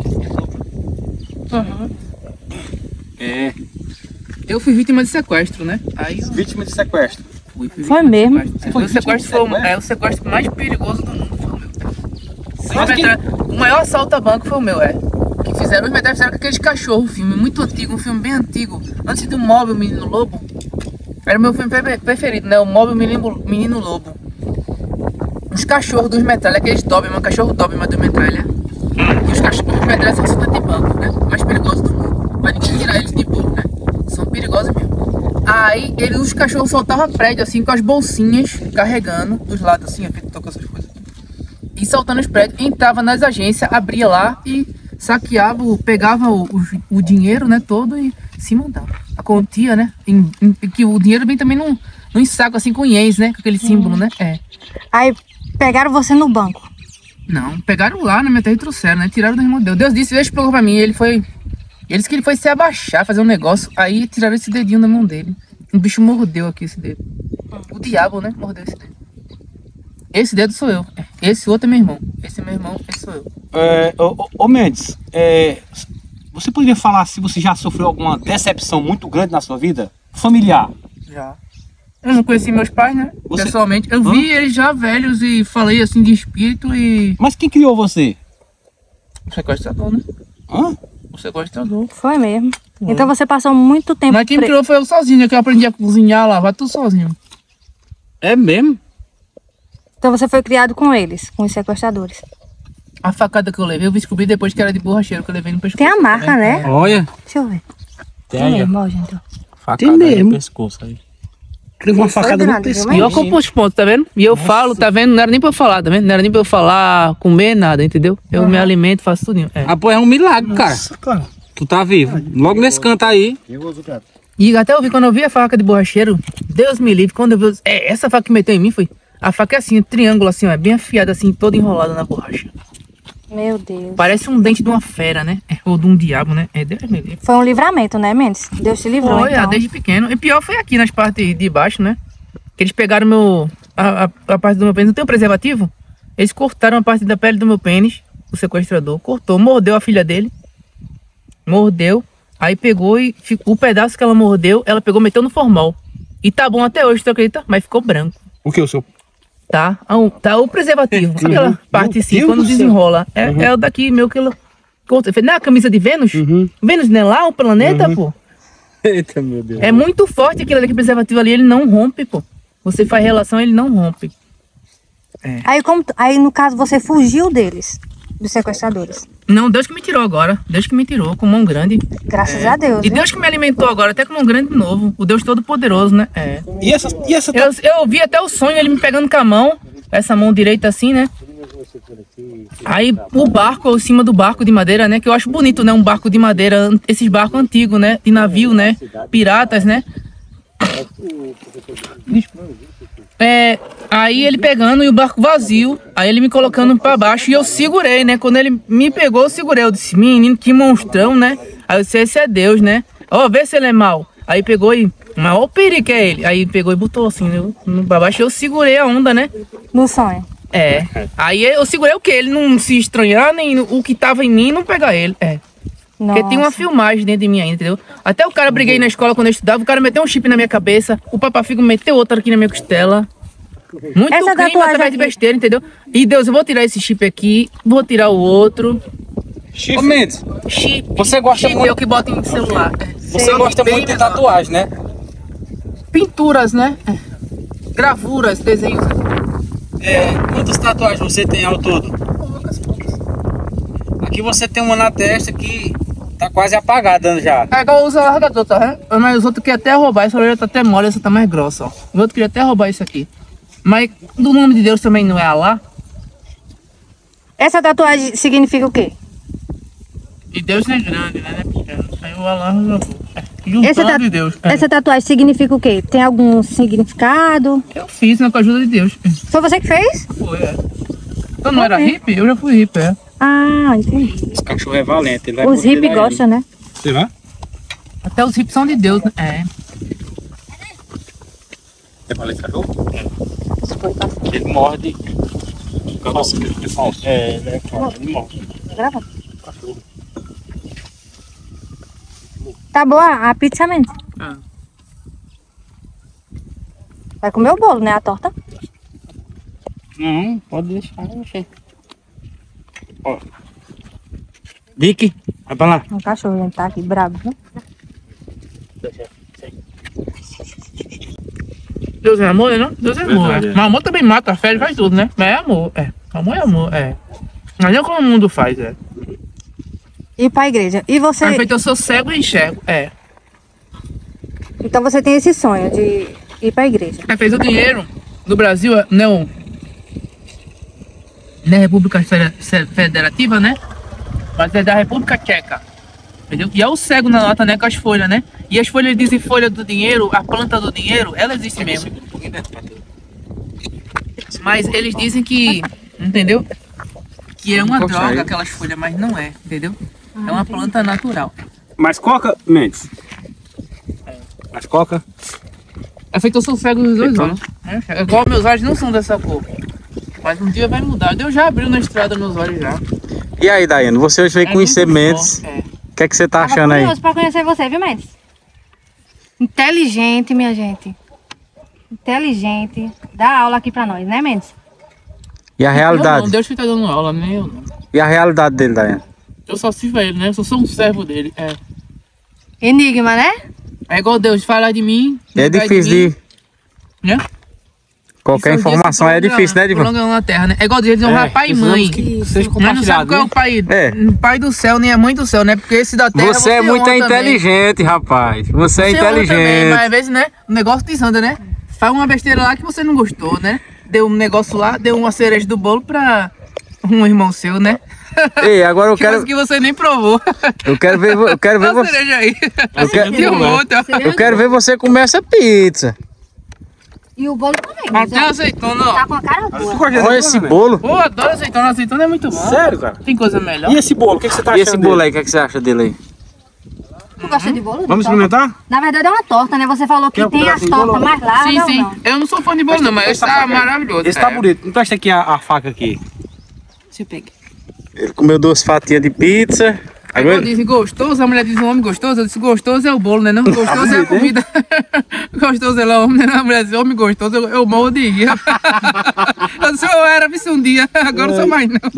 Uhum. É. Eu fui vítima de sequestro, né? Aí eu Vítima de sequestro. fui, fui Foi vítima de mesmo? sequestro. Foi O sequestro foi o, vítima de é, o sequestro mais perigoso do mundo. Foi o meu. Mas quem- O maior assalto a banco foi o meu, é. Que fizeram, os metais fizeram com aqueles cachorros, um filme muito antigo, um filme bem antigo. Antes do Móvel Menino Lobo. Era o meu filme pre- preferido, né? O Móvel Menino, Menino Lobo. Os cachorros dos metralha, aqueles Doberman, cachorro Doberman do metralha. E os cachorros dos metralha são assaltantes de banco, né? Mais perigosos do mundo. Pra ninguém tirar eles de bolo, né? São perigosos mesmo. Aí eles, os cachorros soltavam prédio assim com as bolsinhas carregando dos lados assim, a gente toca essas coisas. E saltando os prédios, entrava nas agências, abria lá e saqueava, pegava o, o, o dinheiro, né, todo e se mandava. A quantia, né? Em, em, que o dinheiro vem também num, num saco assim com ienes, né? Com aquele símbolo, né? É. Aí pegaram você no banco. Não, pegaram lá na minha terra e trouxeram, né? Tiraram do irmão Deus. Deus disse, deixa pra mim. Ele foi. Ele disse que ele foi se abaixar, fazer um negócio. Aí tiraram esse dedinho da mão dele. O bicho mordeu aqui esse dedo. O diabo, né? Mordeu esse dedo. Esse dedo sou eu. Esse outro é meu irmão. Esse é meu irmão, esse sou eu. É, ô, ô, ô Mendes, é, você poderia falar se você já sofreu alguma decepção muito grande na sua vida? Familiar? Já. Eu não conheci meus pais, né? Você- Pessoalmente. Eu Hã? vi eles já velhos e falei assim de espírito e. Mas quem criou você? O sequestrador, né? Hã? O sequestrador. Foi mesmo. Então você passou muito tempo Mas quem me pre- criou foi eu sozinho, que eu aprendi a cozinhar, lavar tudo sozinho. É mesmo? Então você foi criado com eles, com os sequestradores. A facada que eu levei, eu descobri depois que era de borracheiro, que eu levei no pescoço. Tem a marca, né? Olha. Deixa eu ver. Tem Tem aí, ó. mesmo, ó, gente. Facada Tem mesmo. no pescoço aí. Levou uma Foi facada no grande, viu, pescoço. mas- E eu compro os pontos, tá vendo? E eu falo, tá vendo? Não era nem pra eu falar, tá vendo? Não era nem pra eu falar, comer nada, entendeu? Eu me alimento, faço tudinho. É. Ah, pô, é um milagre, cara. Nossa, cara. Tu tá vivo. Logo nesse canto aí. E até eu vi, quando eu vi a faca de borracheiro, Deus me livre, quando eu vi, é, essa faca que meteu em mim foi, a faca é assim, um triângulo assim, ó, é bem afiada assim, toda enrolada na borracha. Meu Deus. Parece um dente de uma fera, né? É, ou de um diabo, né? É, Deus me livre. Foi um livramento, né, Mendes? Deus te livrou, Foi, ah, então. desde pequeno. E pior foi aqui nas partes de baixo, né? Que eles pegaram meu, a, a, a parte do meu pênis. Não tem um preservativo? Eles cortaram a parte da pele do meu pênis, o sequestrador. Cortou, mordeu a filha dele. Mordeu. Aí pegou e ficou, o pedaço que ela mordeu, ela pegou e meteu no formol. E tá bom até hoje, tu acredita? Mas ficou branco. O que, o seu? Tá, ah, tá o preservativo. Aquela parte assim, Deus quando do céu. desenrola. É, é o daqui, meu que ela cortou. Não é a camisa de Vênus? Vênus não é lá o planeta, pô? Eita, meu Deus. É muito forte aquele ali, que preservativo ali, ele não rompe, pô. Você faz relação, ele não rompe. Aí, como, aí, no caso, você fugiu deles, dos sequestradores. Não, Deus que me tirou agora. Deus que me tirou com mão grande. Graças a Deus, E né? Deus que me alimentou agora, até com mão grande de novo. O Deus Todo-Poderoso, né? É. E essa, e essa Eu, eu vi até o sonho, ele me pegando com a mão, essa mão direita assim, né? Aí o barco, em cima do barco de madeira, né? Que eu acho bonito, né? Um barco de madeira, esses barcos antigos, né? De navio, né? Piratas, né? É, aí ele pegando e o barco vazio, aí ele me colocando pra baixo e eu segurei, né? Quando ele me pegou, eu segurei. Eu disse, menino, que monstrão, né? Aí eu disse, esse é Deus, né? Ó, oh, vê se ele é mau. Aí pegou e, mas ó o perigo que é ele. Aí pegou e botou assim, né? Pra baixo e eu segurei a onda, né? No sonho. É. Aí eu segurei o quê? Ele não se estranhar, nem o que tava em mim não pegar ele. É. Nossa. Porque tem uma filmagem dentro de mim ainda, entendeu? Até o cara, briguei na escola quando eu estudava, o cara meteu um chip na minha cabeça, o papafigo meteu outro aqui na minha costela. Muito Essa crime tatuagem através de aqui. besteira, entendeu? E Deus, eu vou tirar esse chip aqui, vou tirar o outro. Ô, Mendes, Chip. você gosta chip muito- é o que bota em celular. É. você Sei, gosta bem muito de menor. tatuagem, né? Pinturas, né? É. Gravuras, desenhos. É, quantas tatuagens você tem ao todo? Poucas, poucas. Aqui você tem uma na testa que tá quase apagada já. É igual usa largador, tá vendo? Mas os outros queriam até roubar, essa orelha tá até mole, essa tá mais grossa, ó. Os outros queriam até roubar isso aqui. Mas do nome de Deus também não é Alá. Essa tatuagem significa o quê? E Deus é grande, né? Não é pequeno. Aí o Alá resolveu. Essa, Juntando ta- de Deus. É. essa tatuagem significa o quê? Tem algum significado? Eu fiz, né? Com a ajuda de Deus. Foi você que fez? Foi, é. Eu não era Ok. hippie? Eu já fui hippie, é. Ah, entendi. Esse cachorro é valente, ele vai Os morder hippies ele. gostam, né? Você vai? Até os hippies são de Deus, né? É. É pra ler cachorro? Ele morde. É, ele é falso, ele morre. Grava. Tá boa a pizza, Mendes? Ah. Vai comer o bolo, né? A torta. Não, pode deixar, deixa. Ó. Vicky, vai pra lá. O cachorro, gente, tá aqui brabo, viu? Deus é amor, né? Não? Deus é amor. Verdade, é. é. Mas amor também mata, fere, faz tudo, né? Mas é amor, é. Amor é amor, é. Mas não como o mundo faz, é. Ir pra igreja. E você... Mas feito eu sou cego e enxergo, é. Então você tem esse sonho de ir pra igreja. É, fez o dinheiro do Brasil, é, não. Não é República Fede- Federativa, né? Mas é da República Tcheca. Entendeu? E é o cego na nota, né? Com as folhas, né? E as folhas dizem folha do dinheiro, a planta do dinheiro, ela existe mesmo. Mas eles dizem que, entendeu? Que é uma droga aquelas folhas, mas não é, entendeu? É uma planta natural. Mas coca, Mendes? Mas coca? É feito eu sou cego dos dois olhos. né? É igual meus olhos não são dessa cor. Mas um dia vai mudar. Deus já abriu na estrada meus olhos já. E aí, Daiane, você hoje veio É conhecer muito Mendes. bom, é. O que é que você tá Tava achando aí? curioso pra conhecer você, viu, Mendes? Inteligente, minha gente. Inteligente. Dá aula aqui pra nós, né, Mendes? E a Eu realidade? não, Deus que tá dando aula, nem eu não. E a realidade dele, Daiane? Eu só sirvo a ele, né? Eu só sou um servo dele. É, Enigma, né? é igual Deus fala de mim. É cuidar difícil mim, de... né? Qualquer Isso, informação é difícil, né, Divan? Prolongando na terra, né? É igual Deus dizer honrar pai e mãe. Que seja Mas não sabe compartilhado, qual é né? o pai, É. o pai do céu, nem a mãe do céu, né? Porque esse da terra Você é muito honra também. inteligente, rapaz. Você é Você honra também, inteligente. mas às vezes, né? O negócio desanda, né? Faz uma besteira lá que você não gostou, né? Deu um negócio lá, deu uma cereja do bolo pra um irmão seu, né? Ei, agora eu Que coisa quero, que você nem provou. eu quero ver, vo- eu quero ver Dá uma você, cereja aí. eu quero, Tem um monte, ó. eu quero ver você comer essa pizza. E o bolo também. Até azeitona, ó. Tá com a cara boa. Olha esse bolo. Pô, adoro azeitona. Azeitona é muito bom. Sério, cara? Tem coisa melhor. E esse bolo, o que, que você tá E achando esse bolo dele? aí, o que, é que você acha dele aí? Tu gosta de bolo? Vamos experimentar? Na verdade é uma torta, né? Você falou que Quer um tem as pedacinho de bolo? tortas mais largas. Sim, ou sim. não? Eu não sou fã de bolo, não, mas esse tá maravilhoso. Esse tá É. bonito. Então essa aqui é a, a faca aqui. Deixa eu pegar. Ele comeu duas fatias de pizza. Agora Agora, diz gostoso, a mulher diz um homem gostoso, eu disse gostoso é o bolo, né? Não, gostoso é a comida. Gostoso é lá o homem, né? A mulher diz homem gostoso, eu, eu morro de rir. Eu disse, eu era, vice um dia, agora não sou mais não.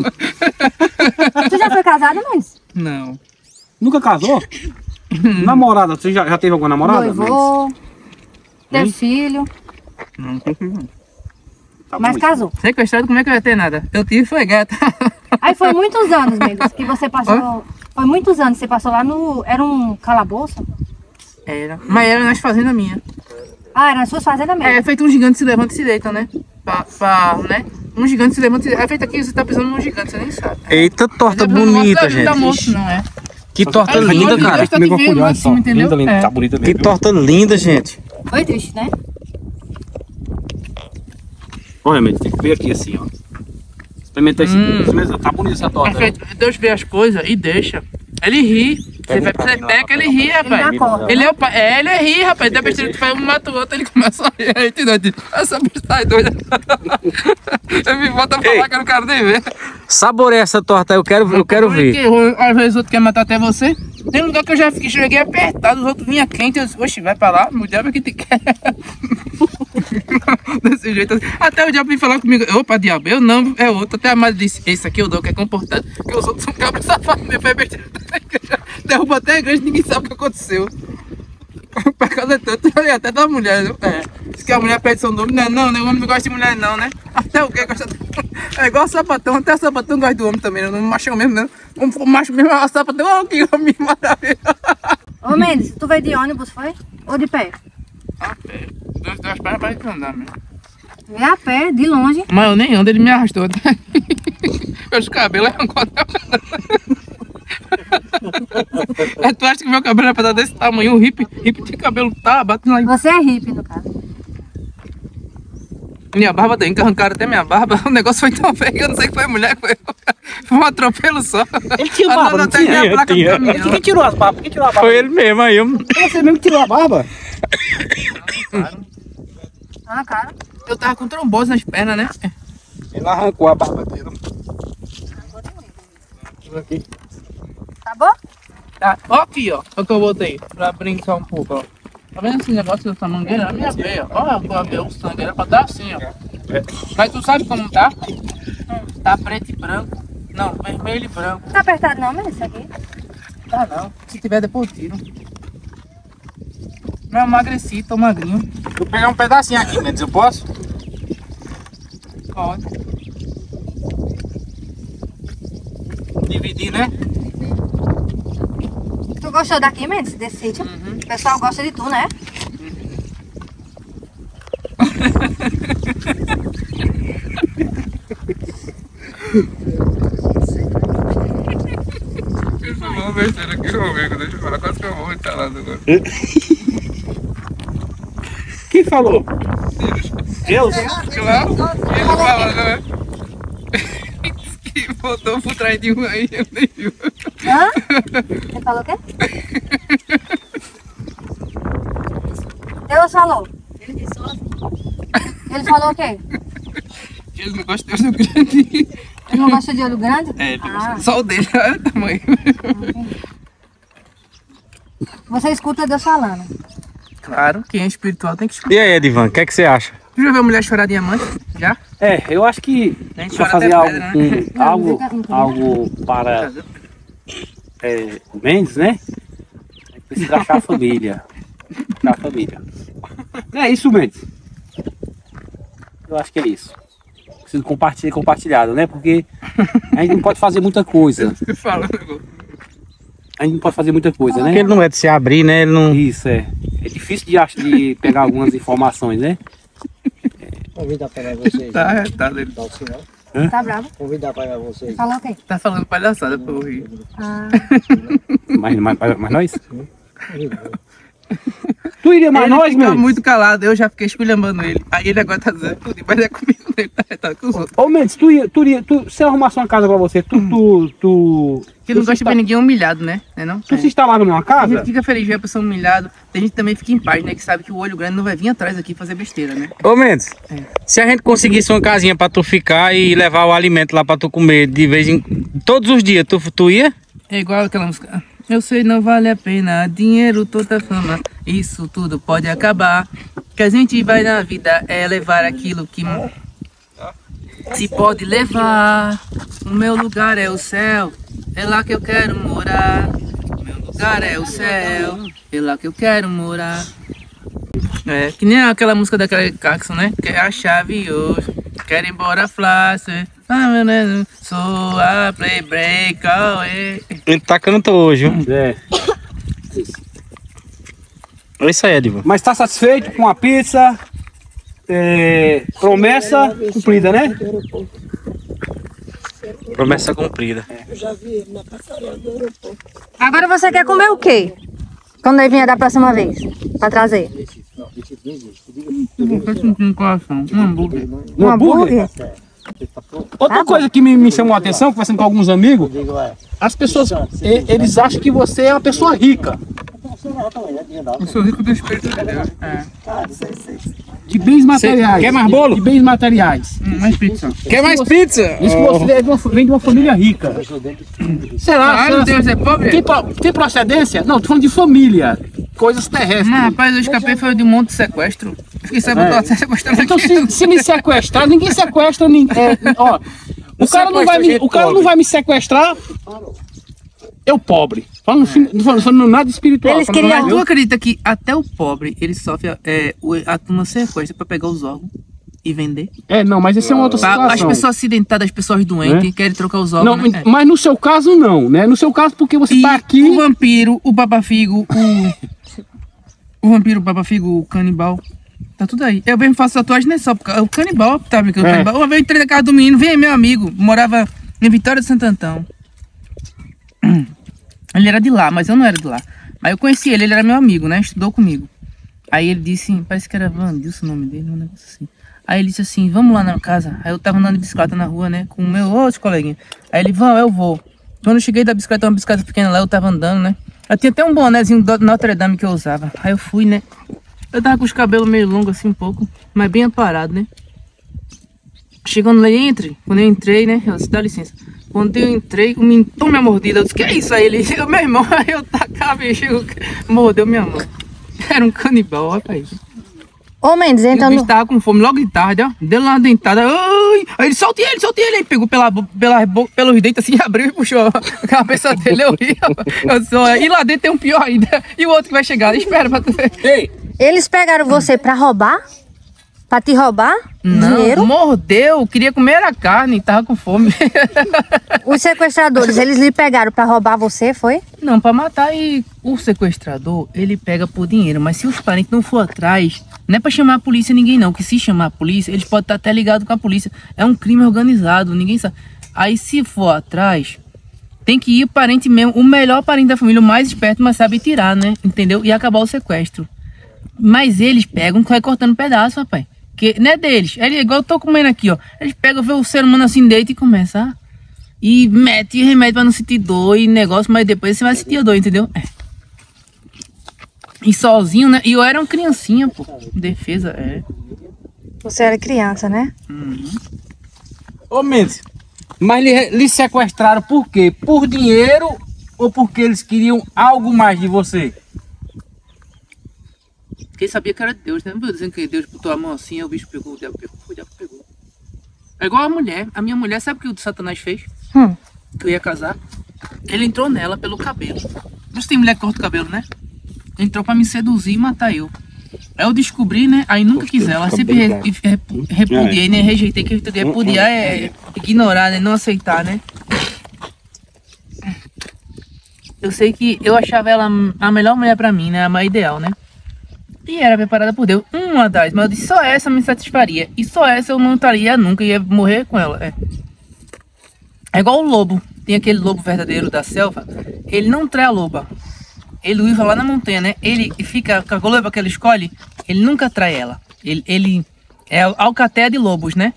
Tu já foi casado, Mendes? Não. Nunca casou? Namorada, você já, já teve alguma namorada? Noivou. Teve filho. Não, não. Tá Mas bom. casou. Sequestrado, como é que eu ia ter nada? Eu tive foi gata. Aí foi muitos anos, Mendes, que você passou... Foi muitos anos que você passou lá no... Era um calabouço? Era. Mas era nas fazendas minhas. Ah, era nas suas fazendas mesmo. É feito um gigante se levanta e se deita, né? Pra, pra, né? Um gigante se levanta e se deita. É feito aqui, você tá pisando num gigante, você nem sabe. eita torta Tá pisando numa bonita, cidade, Tá gente. morto, não é? Que torta Aí, linda, Deus cara. tá te vendo lá em cima, entendeu? Linda, linda, É. tá bonita Que mesmo. torta linda, gente. Foi triste, né? Olha, Mendes, tem que ver aqui assim, ó. Experimenta esse. Hum. Experimenta. Tá bonita essa torta. É feito, Deus vê as coisas e deixa. Ele ri. Você, vai, você pega, ele ri, rapaz. Ele dá corda. Ele é o pai. É, ele ri, rapaz. Da besteira, tu faz um mata o outro, ele começa a rir. Aí, não, essa besteira é doida. Ele me volta a falar que eu não quero nem ver. Saboreia essa torta aí, eu quero, eu quero ver. Que, às vezes o outro quer matar até você. Tem um lugar que eu já fiquei, cheguei apertado, os outros vinham quente. Eu disse, oxe, vai pra lá, o diabo é que te quer. Desse jeito assim. Até o diabo vem falar comigo. Opa, diabo, eu não, é outro. Até a madre disse, esse aqui eu dou, que é comportado. Que os outros são cabras safados. Meu pai derruba até a igreja, ninguém sabe o que aconteceu. O pecado é tanto, até da mulher. É. Diz que a mulher pede seu nome, não é não, né? O homem não gosta de mulher não, né? Até o que gosta de... É igual sapatão, até sapatão gosta do homem também, né? Não machão mesmo, não. O macho mesmo é sapatão, oh, que homem maravilha. Ô Mendes, tu veio de ônibus, foi? Ou de pé? A pé. Duas, duas pernas para que andar mesmo. Veio a pé, de longe. Mas eu nem ando, ele me arrastou. Meus cabelos arrancou até é, tu acha que meu cabelo é pra dar desse tamanho? Um hippie, hippie de cabelo tá batendo lá em... Você é hippie, no caso. Minha barba tem que arrancar até minha barba. O negócio foi tão feio, eu não sei que foi mulher, foi, foi um atropelo só. Ele tinha barba, não até tinha? minha placa do caminhão. Quem tirou as barbas? Quem tirou a barba? Foi ele mesmo aí. Eu... Você mesmo que tirou a barba? Ah, cara. Eu tava com trombose nas pernas, né? Ele arrancou a barba dele. Aqui. Tá bom? Tá, ó aqui, ó. É o que eu botei pra brincar um pouco, ó. Tá vendo esse negócio dessa mangueira? A minha veia, ó. Olha o sangue, era pra dar assim, ó. Mas tu sabe como tá? Tá preto e branco. Não, vermelho e branco. Tá apertado não, Mendes, isso aqui? Tá não. Se tiver, depois eu tiro. Não, eu emagreci, tô magrinho. Vou pegar um pedacinho aqui, Mendes, eu posso? Pode. Dividir, né? Tu gostou daqui, Mendes, desse sítio? Uhum. O pessoal gosta de tu, né? Eu sou uma besteira aqui, meu amigo. Deixa eu falar, quase que eu vou entrar lá agora. Quem falou? Deus? Claro, ele fala, né? Que voltou por trás de um aí, eu nem vi. Hã? Você falou o quê? Deus falou. Ele falou o quê? Ele não gosta de olho grande. Ele não gosta de olho grande? É, ele Ah. gosta. Só o dele, olha o tamanho. Você escuta Deus falando. Claro, quem é espiritual tem que escutar. E aí, Edivan, o que é que você acha? Tu já viu a mulher chorar diamante? Já? É, eu acho que A gente pra chora fazer até algo, pedra, né? com, algo, algo para é, o Mendes, né? Precisa achar a família. Achar a família. Não é isso, Mendes? Eu acho que é isso. Preciso compartilhar, compartilhado, né? Porque a gente não pode fazer muita coisa. Você fala, negócio. A gente não pode fazer muita coisa, Porque né? ele não é de se abrir, né? Ele não... Isso, é. É difícil de, ach- de pegar algumas informações, né? Convidar para vocês. Tá, tá, ele Dá o sinal. Tá bravo? Convidar para vocês. Falou o quê? tá falando palhaçada pra eu rir. Ah. Mas, mas, mas nós? Tu iria mais Ele nós, fica Mendes? muito calado, eu já fiquei esculhambando ele. Aí ele agora tá dizendo tudo, mas é comigo, ele tá, tá com os outros. Ô, Mendes, tu ia, tu iria, tu, se eu arrumasse uma casa pra você, tu, tu, tu... Que não tu gosta se de ver ninguém humilhado, né? Não é não? Tu É. se instalava numa A casa? gente fica feliz de ver a pessoa humilhada. Tem gente que também fica em paz, né? Que sabe que o olho grande não vai vir atrás aqui fazer besteira, né? Ô, Mendes, se a gente conseguisse uma casinha pra tu ficar e levar o alimento lá pra tu comer de vez em... Todos os dias, tu, tu ia? É igual aquela música. Eu sei, não vale a pena, dinheiro, toda fama, isso tudo pode acabar. O que a gente vai na vida é levar aquilo que se pode levar. O meu lugar é o céu, é lá que eu quero morar. O meu lugar é o céu, é lá que eu quero morar. É, que nem aquela música daquela Caxon, né? Que é a chave hoje, quero ir embora fácil. Sou a play break away. Ele tá canto hoje, viu? É. É isso aí, Edivan. Mas tá satisfeito com a pizza? É, promessa cumprida, né? Promessa cumprida. Agora você quer comer o quê? Quando ele vier da próxima vez? Pra trazer. Um coração, um hambúrguer. Um hambúrguer? Outra coisa que me, me chamou a atenção, conversando com alguns amigos, as pessoas, e- eles acham que você é uma pessoa rica. Eu sou rico do Espírito de Deus. É. De bens materiais. quer mais bolo? De bens materiais. Hum, mais pizza. Quer mais pizza? Isso que você é de uma- vem de uma família rica. Será? Claro, será Deus é pobre? tem, pro- tem procedência? Não, tô falando de família. Coisas terrestres. Não, rapaz, eu escapei foi de um monte de sequestro. Fiquei sabendo É. que eu tô sequestrando Então, aqui. se, se me sequestrar, ninguém sequestra ninguém. É, ó, o, cara não vai me, o cara não vai me sequestrar, eu pobre. Falando, não falando, falando nada espiritual. Eles falando queriam- nada- Tu acredita que até o pobre, ele sofre, é, o- a turma sequestra pra pegar os órgãos e vender? É, não, mas isso é uma outra Pra- as situação. pessoas acidentadas, as pessoas doentes, É. querem trocar os Não, órgãos, né? mas no seu caso não, né? No seu caso porque você E tá aqui. o vampiro, o babafigo, o... o vampiro, o babafigo, o canibal, tá tudo aí. Eu mesmo faço tatuagem, não é só porque... O canibal, tá brincando? O É. canibal. Uma vez eu entrei na casa do menino, vem meu amigo, morava em Vitória de Santo Antão. Ele era de lá, mas eu não era de lá. Aí eu conheci ele, ele era meu amigo, né? Estudou comigo. Aí ele disse, parece que era Vandilson o nome dele, um negócio assim. Aí ele disse assim, vamos lá na casa. Aí eu tava andando de bicicleta na rua, né? Com o meu outro coleguinha. Aí ele, vão, eu vou. Quando eu cheguei da bicicleta, uma bicicleta pequena lá, eu tava andando, né? Eu tinha até um bonézinho do Notre Dame que eu usava. Aí eu fui, né? Eu tava com os cabelos meio longos assim um pouco, mas bem aparado, né? Chegando lá, entre. Quando eu entrei, né? Eu disse, dá licença. Quando eu entrei, o menino tomou minha mordida. Eu disse, que é isso? Aí ele, eu, meu irmão, aí eu tacava, bicho, mordeu minha mão. Era um canibal, olha pra isso. Ô, Mendes, E então... o bicho tava com fome logo de tarde, ó. Deu lá uma dentada. Ai! Aí ele, solte ele, solte ele. Aí pegou pela, bo- pela, bo- pelos dentes assim, abriu e puxou a cabeça dele. Eu ri, ó. Eu só, e lá dentro tem um pior ainda. E o outro que vai chegar. Espera pra tu ver. Ei, Eles pegaram você pra roubar? Pra te roubar? Não, Dinheiro? mordeu. Queria comer a carne. Tava com fome. Os sequestradores, eles lhe pegaram pra roubar você, foi? Não, pra matar e o sequestrador, ele pega por dinheiro. Mas se os parentes não for atrás, não é pra chamar a polícia ninguém não. Que se chamar a polícia, eles podem estar até ligados com a polícia. É um crime organizado, ninguém sabe. Aí se for atrás, tem que ir o parente mesmo, o melhor parente da família, o mais esperto, mas sabe tirar, né? Entendeu? E acabar o sequestro. Mas eles pegam, vai cortando pedaço, rapaz. Que não é deles. É igual eu tô comendo aqui, ó. Eles pegam, vê o ser humano assim, deita e começa a... E mete remédio pra não sentir dor e negócio, mas depois você vai sentir a dor, entendeu? É. E sozinho, né? E eu era uma criancinha, pô. Defesa, é. Você era criança, né? ô Mendes, mas lhe, lhe sequestraram por quê? Por dinheiro ou porque eles queriam algo mais de você? Quem sabia que era Deus, né? Não vou dizendo que Deus botou a mão assim, aí o bicho pegou, o diabo pegou, o diabo pegou. É igual a mulher. A minha mulher, sabe o que o Satanás fez? Hum. Que eu ia casar. Ele entrou nela pelo cabelo. Você tem mulher que corta o cabelo, né? Entrou pra me seduzir e matar eu. Aí eu descobri, né? Aí nunca quis ela. Sempre re, re, repudiei, né? Rejeitei, que repudiar é ignorar, né? Não aceitar, né? Eu sei que eu achava ela a melhor mulher pra mim, né? A mais ideal, né? E era preparada por Deus. Uma das, mas eu disse, só essa me satisfaria. E só essa eu não estaria nunca, ia morrer com ela. É, é igual o lobo. Tem aquele lobo verdadeiro da selva. Ele não trai a loba. Ele uiva lá na montanha, né? Ele fica com a loba que ele escolhe, ele nunca trai ela. Ele, ele é a alcateia de lobos, né?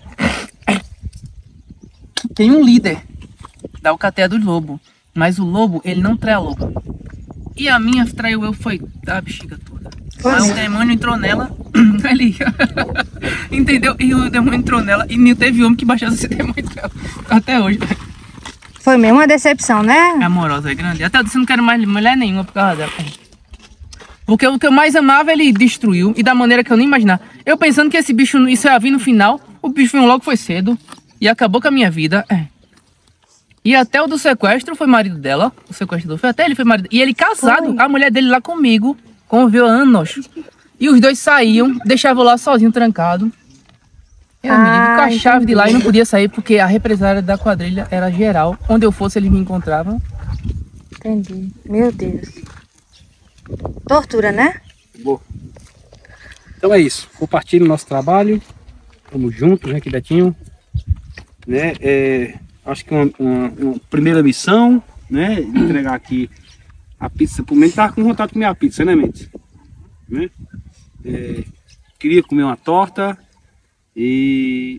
Tem um líder da alcateia dos lobos. Mas o lobo, ele não trai a loba. E a minha traiu eu, foi a bexiga toda. Aí o demônio entrou nela, ali, entendeu? E o demônio entrou nela e não teve homem que baixasse esse demônio dela. Até hoje. Foi mesmo uma decepção, né? É amorosa, é grande. Até eu disse, não quero mais mulher nenhuma por causa dela. Porque o que eu mais amava, ele destruiu. E da maneira que eu nem imaginava. Eu pensando que esse bicho, isso ia vir no final. O bicho veio logo, foi cedo. E acabou com a minha vida. É. E até o do sequestro foi marido dela. O sequestrador foi até ele, foi marido. E ele casado, Foi. a mulher dele lá comigo. Conviveu anos. E os dois saíam, deixavam lá sozinho, trancado. Eu me lembro com a Ah, chave de lá e não podia sair porque a represária da quadrilha era geral. Onde eu fosse, eles me encontravam. Entendi. Meu Deus. Tortura, né? Boa. Então é isso. Compartilhe o nosso trabalho. Vamos juntos, né, que Betinho? Né? É, acho que uma, uma, uma primeira missão, né? Entregar aqui a pizza pro Mendes. Tava com vontade de comer a pizza, né, Mendes? Né? É, queria comer uma torta e...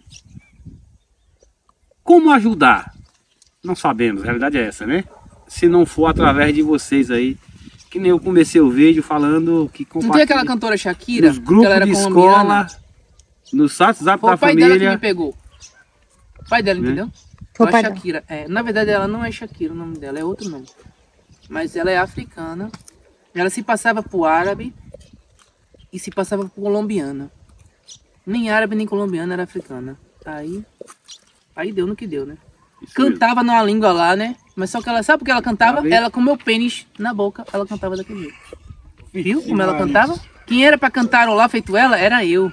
Como ajudar? Não sabemos, a realidade é essa, né? Se não for através de vocês aí, que nem eu comecei o vídeo falando que compartilha. Não tem aquela cantora Shakira? Nos grupos de escola, no WhatsApp da família. Foi o pai dela que me pegou. O pai dela, né? Entendeu? Foi a Shakira. É, na verdade, ela não é Shakira, o nome dela é outro nome. Mas ela é africana. Ela se passava por árabe e se passava por colombiana. Nem árabe nem colombiana, era africana. Aí, aí deu no que deu, né? Isso cantava mesmo. Numa língua lá, né? Mas só que ela, sabe por que ela cantava? Ela com meu pênis na boca, ela cantava daquele jeito. Viu como ela cantava? Quem era pra cantarolar feito ela, era eu.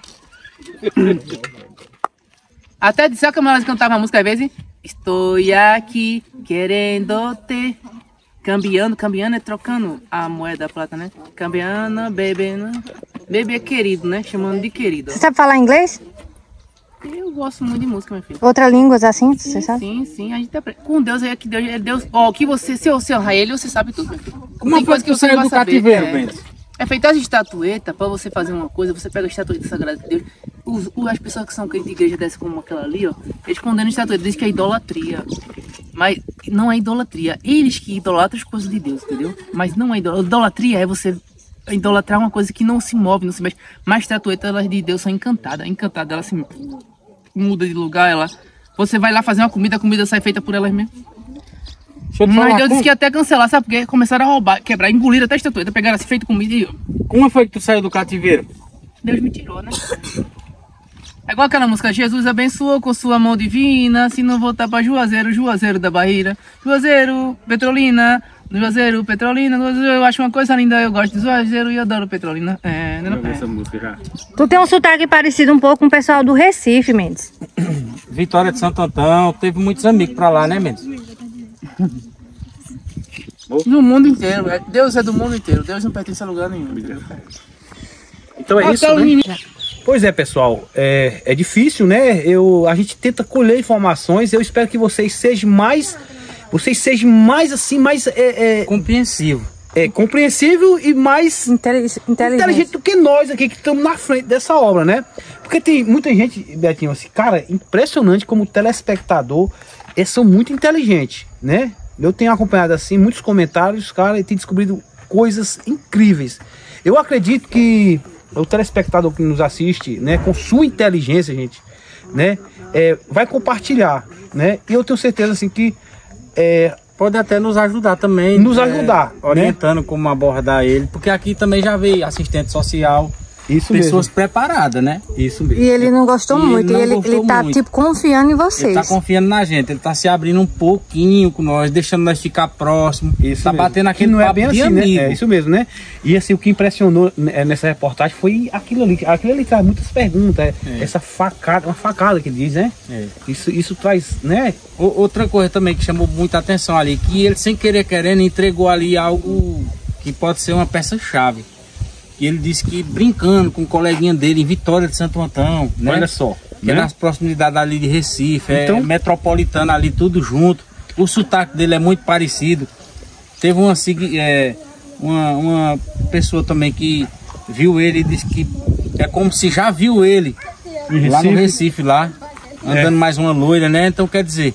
Até disse como elas cantavam a música às vezes. Estou aqui querendo te. Cambiando, cambiando é trocando a moeda prata, né? Cambiando, bebendo. Bebê é querido, né? Chamando de querido. Você sabe falar inglês? Eu gosto muito de música, meu filho. Outras línguas assim, sim, você sabe? Sim, sim, a gente aprende. Com Deus é que Deus é Deus. Ó, o que você, se eu honrar ele, você sabe tudo, meu filho. Como uma coisa que você saiu do cativeiro, é, é feito as estatuetas, pra você fazer uma coisa, você pega a estatueta sagrada de Deus. Os, os, as pessoas que são crentes de igreja dessa como aquela ali, ó, eles condenam a estatueta, dizem que é idolatria. Mas não é idolatria. Eles que idolatram as coisas de Deus, entendeu? Mas não é idolatria. Idolatria é você idolatrar uma coisa que não se move, não se mexe. Mas estatuetas elas de Deus são encantadas. Encantada, ela se muda de lugar, ela. Você vai lá fazer uma comida, a comida sai feita por elas mesmo. Mas Deus disse que ia até cancelar, sabe? Porque começaram a roubar, quebrar, engolir até a estatueta, pegaram assim, feito comida e... Como foi que tu saiu do cativeiro? Deus me tirou, né? É igual aquela música, Jesus abençoou com sua mão divina, se não voltar pra Juazeiro, Juazeiro da Bahia. Juazeiro, Petrolina, Juazeiro, Petrolina, eu acho uma coisa linda, eu gosto de Juazeiro e adoro Petrolina. É, não é? Essa música já. Tu tem um sotaque parecido um pouco com o pessoal do Recife, Mendes. Vitória de Santo Antão, teve muitos amigos pra lá, né, Mendes? No mundo inteiro, Deus é do mundo inteiro, Deus não pertence a lugar nenhum. Então é isso, né? Pois é, pessoal, é, é difícil, né? Eu, a gente tenta colher informações, eu espero que vocês sejam mais, vocês sejam mais assim, mais... É, é, compreensível. É, compreensível e mais inteligente. inteligente do que nós aqui que estamos na frente dessa obra, né? Porque tem muita gente, Betinho, assim, cara, impressionante como telespectador, eles são muito inteligentes, né? Eu tenho acompanhado assim muitos comentários, cara, e tenho descobrido coisas incríveis. Eu acredito que o telespectador que nos assiste, né, com sua inteligência, gente, né, é, vai compartilhar, né? E eu tenho certeza assim que é, pode até nos ajudar também, nos ajudar, é, orientando, né, como abordar ele, porque aqui também já veio assistente social. Isso pessoas mesmo. preparadas, né? Isso mesmo. E ele não gostou e muito, ele, ele, ele tá muito. tipo confiando em vocês. Ele tá confiando na gente, ele tá se abrindo um pouquinho com nós, deixando nós ficar próximo. Isso tá mesmo. batendo aquele não é bem assim, amigo. Né? É isso mesmo, né? E assim, o que impressionou nessa reportagem foi aquilo ali, aquilo ali traz muitas perguntas, é. essa facada, uma facada que ele diz, né? É. Isso, isso traz, né? Outra coisa também que chamou muita atenção ali, que ele sem querer querendo entregou ali algo que pode ser uma peça-chave. E ele disse que brincando com um coleguinha dele em Vitória de Santo Antão, né? Olha só, que né? é nas proximidades ali de Recife, então... é metropolitana ali, tudo junto. O sotaque dele é muito parecido. Teve uma, é, uma, uma pessoa também que viu ele e disse que é como se já viu ele lá no Recife, lá, andando é. mais uma loira, né? Então quer dizer,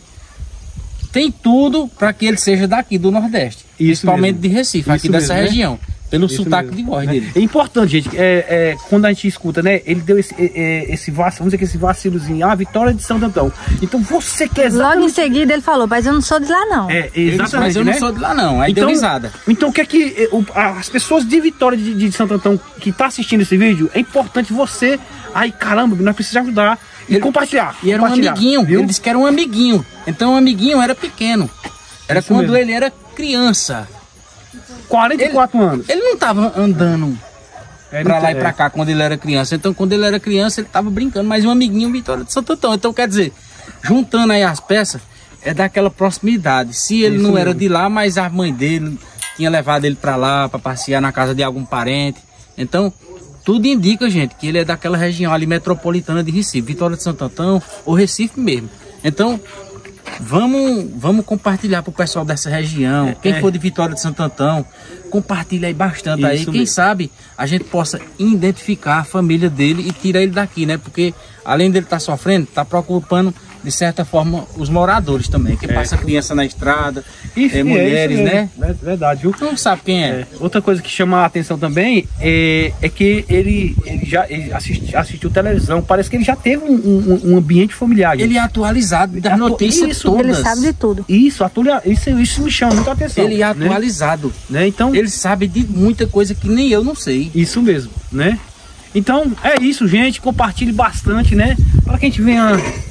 tem tudo para que ele seja daqui do Nordeste, Isso principalmente mesmo. de Recife, Isso aqui dessa mesmo, região. Né? Pelo Isso sotaque mesmo, de voz né? dele. É importante, gente, é, é, quando a gente escuta, né? Ele deu esse, é, esse vacilo, vamos dizer que esse vacilozinho, ah, Vitória de Santo Antão. Então você quer... Logo em seguida ele falou, mas eu não sou de lá não. É, exatamente, mas eu né? não sou de lá não, aí então, deu risada. Então o que é que o, as pessoas de Vitória de, de Santo Antão que tá assistindo esse vídeo, é importante você, ai caramba, nós precisamos ajudar e ele, compartilhar. E era compartilhar, um amiguinho, viu? ele disse que era um amiguinho. Então o amiguinho era pequeno. Era Isso quando mesmo. ele era criança. quarenta e quatro ele, anos. Ele não estava andando é, pra lá é. e pra cá quando ele era criança. Então quando ele era criança ele estava brincando, mas um amiguinho Vitória de Santo Antão. Então quer dizer, juntando aí as peças, é daquela proximidade. Se ele Isso não mesmo. era de lá, mas a mãe dele tinha levado ele pra lá, pra passear na casa de algum parente. Então tudo indica, gente, que ele é daquela região ali metropolitana de Recife, Vitória de Santo Antão ou Recife mesmo. Então Vamos, vamos compartilhar para o pessoal dessa região. É, Quem é. for de Vitória de Santo Antão, compartilha aí bastante Isso aí. Quem mesmo. sabe a gente possa identificar a família dele e tirar ele daqui, né? Porque além dele estar tá sofrendo, tá preocupando de certa forma os moradores também, que É. passa criança na estrada, Isso, é, é mulheres, isso né? mesmo. É verdade, viu? Não sabe quem é. É, outra coisa que chama a atenção também é, é que ele, ele já ele assisti, assistiu televisão. Parece que ele já teve um, um, um ambiente familiar. gente. Ele é atualizado das Atu- notícias isso, todas. Ele sabe de tudo. Isso, atulia, isso, isso me chama muita atenção. Ele é né? atualizado. Né? Então, Ele sabe de muita coisa que nem eu não sei. isso mesmo, né? Então, é isso, gente. Compartilhe bastante, né? Para que a gente venha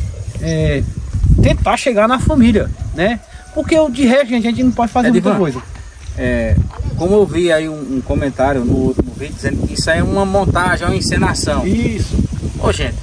é, tentar chegar na família, né? Porque o de resto, gente, a gente não pode fazer Edivan, muita coisa. É, como eu vi aí um, um comentário no último vídeo dizendo que isso aí é uma montagem, é uma encenação. Isso. Ô, gente,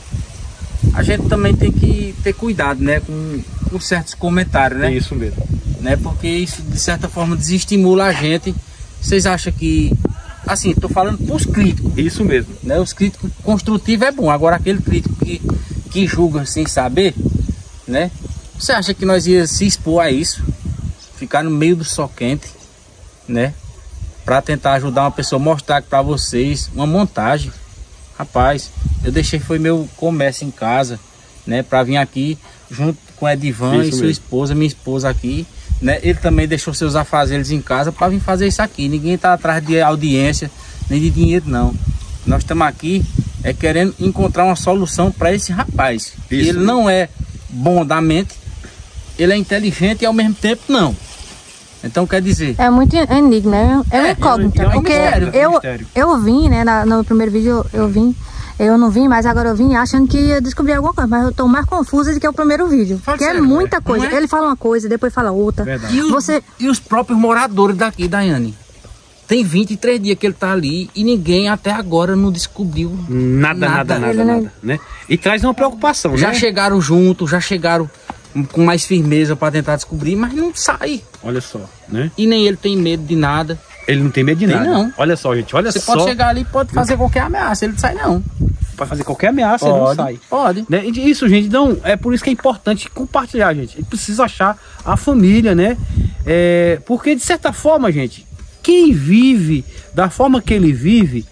a gente também tem que ter cuidado, né, com, com certos comentários, né? Isso mesmo. né? Porque isso de certa forma desestimula a gente. Vocês acham que, assim, tô falando pros críticos, Isso mesmo. né? Os críticos construtivos é bom, agora aquele crítico que, que julga sem saber, né? Você acha que nós ia se expor a isso? Ficar no meio do sol quente, né? Pra tentar ajudar uma pessoa, mostrar pra vocês uma montagem. Rapaz, eu deixei foi meu comércio em casa, né? Pra vir aqui junto com Edivan Isso e sua mesmo. esposa, minha esposa aqui, né? Ele também deixou seus afazeres em casa para vir fazer isso aqui. Ninguém tá atrás de audiência nem de dinheiro, não. Nós estamos aqui é querendo encontrar uma solução para esse rapaz. Isso Ele mesmo. não é bom da mente, ele é inteligente e ao mesmo tempo não. Então quer dizer, É muito enigma, né? É, É, uma incógnita. é um porque mistério, é um eu, mistério. eu vim, né? na- no primeiro vídeo eu, eu vim. Eu não vim, mas agora eu vim achando que ia descobrir alguma coisa. Mas eu tô mais confusa do que o primeiro vídeo. Fala Porque é sério, muita não coisa. é? Ele fala uma coisa, depois fala outra. Verdade. e, os, Você- e os próprios moradores daqui, Daiane? Tem vinte e três dias que ele tá ali e ninguém até agora não descobriu Nada, Nada. nada, nada, Ele não- nada, né? E traz uma preocupação, Já né? chegaram juntos, já chegaram com mais firmeza para tentar descobrir, mas não sai. Olha só, né? E nem ele tem medo de nada. Ele não tem medo de Tem nada. não. Olha só, gente, olha Você só. pode chegar ali e pode fazer qualquer ameaça, ele não sai não. Pode fazer qualquer ameaça, ele não sai. Pode. Né? E isso, gente, então é por isso que é importante compartilhar, gente. A gente precisa achar a família, né? É, porque de certa forma, gente, quem vive da forma que ele vive,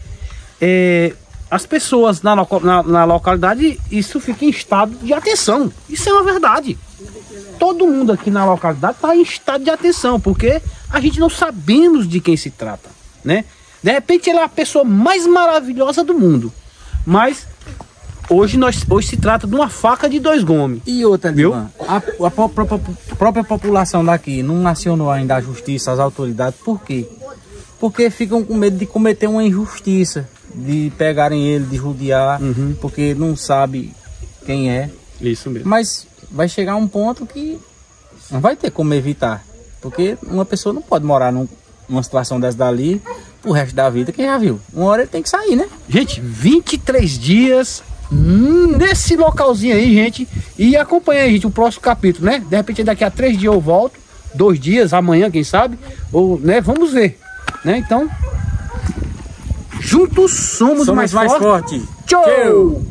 é, as pessoas na, loca- na, na localidade, isso fica em estado de atenção. Isso é uma verdade. Todo mundo aqui na localidade está em estado de atenção, porque a gente não sabemos de quem se trata, né? De repente ele é a pessoa mais maravilhosa do mundo, mas hoje, nós, hoje se trata de uma faca de dois gumes. E outra, Viu? Edivan, a, a pró- pró- pró- própria população daqui não acionou ainda a justiça, as autoridades, por quê? Porque ficam com medo de cometer uma injustiça, de pegarem ele, de judiar, Uhum. porque não sabe quem é. Isso mesmo. Mas vai chegar um ponto que não vai ter como evitar. Porque uma pessoa não pode morar num- numa situação dessa dali pro resto da vida, quem já viu. Uma hora ele tem que sair, né? Gente, vinte e três dias hum, nesse localzinho aí, gente. E acompanha aí, gente, o próximo capítulo, né? De repente daqui a três dias eu volto. Dois dias, amanhã, quem sabe. Ou, né? Vamos ver. Né? Então, juntos somos, Somos mais, mais fortes. fortes. Tchau!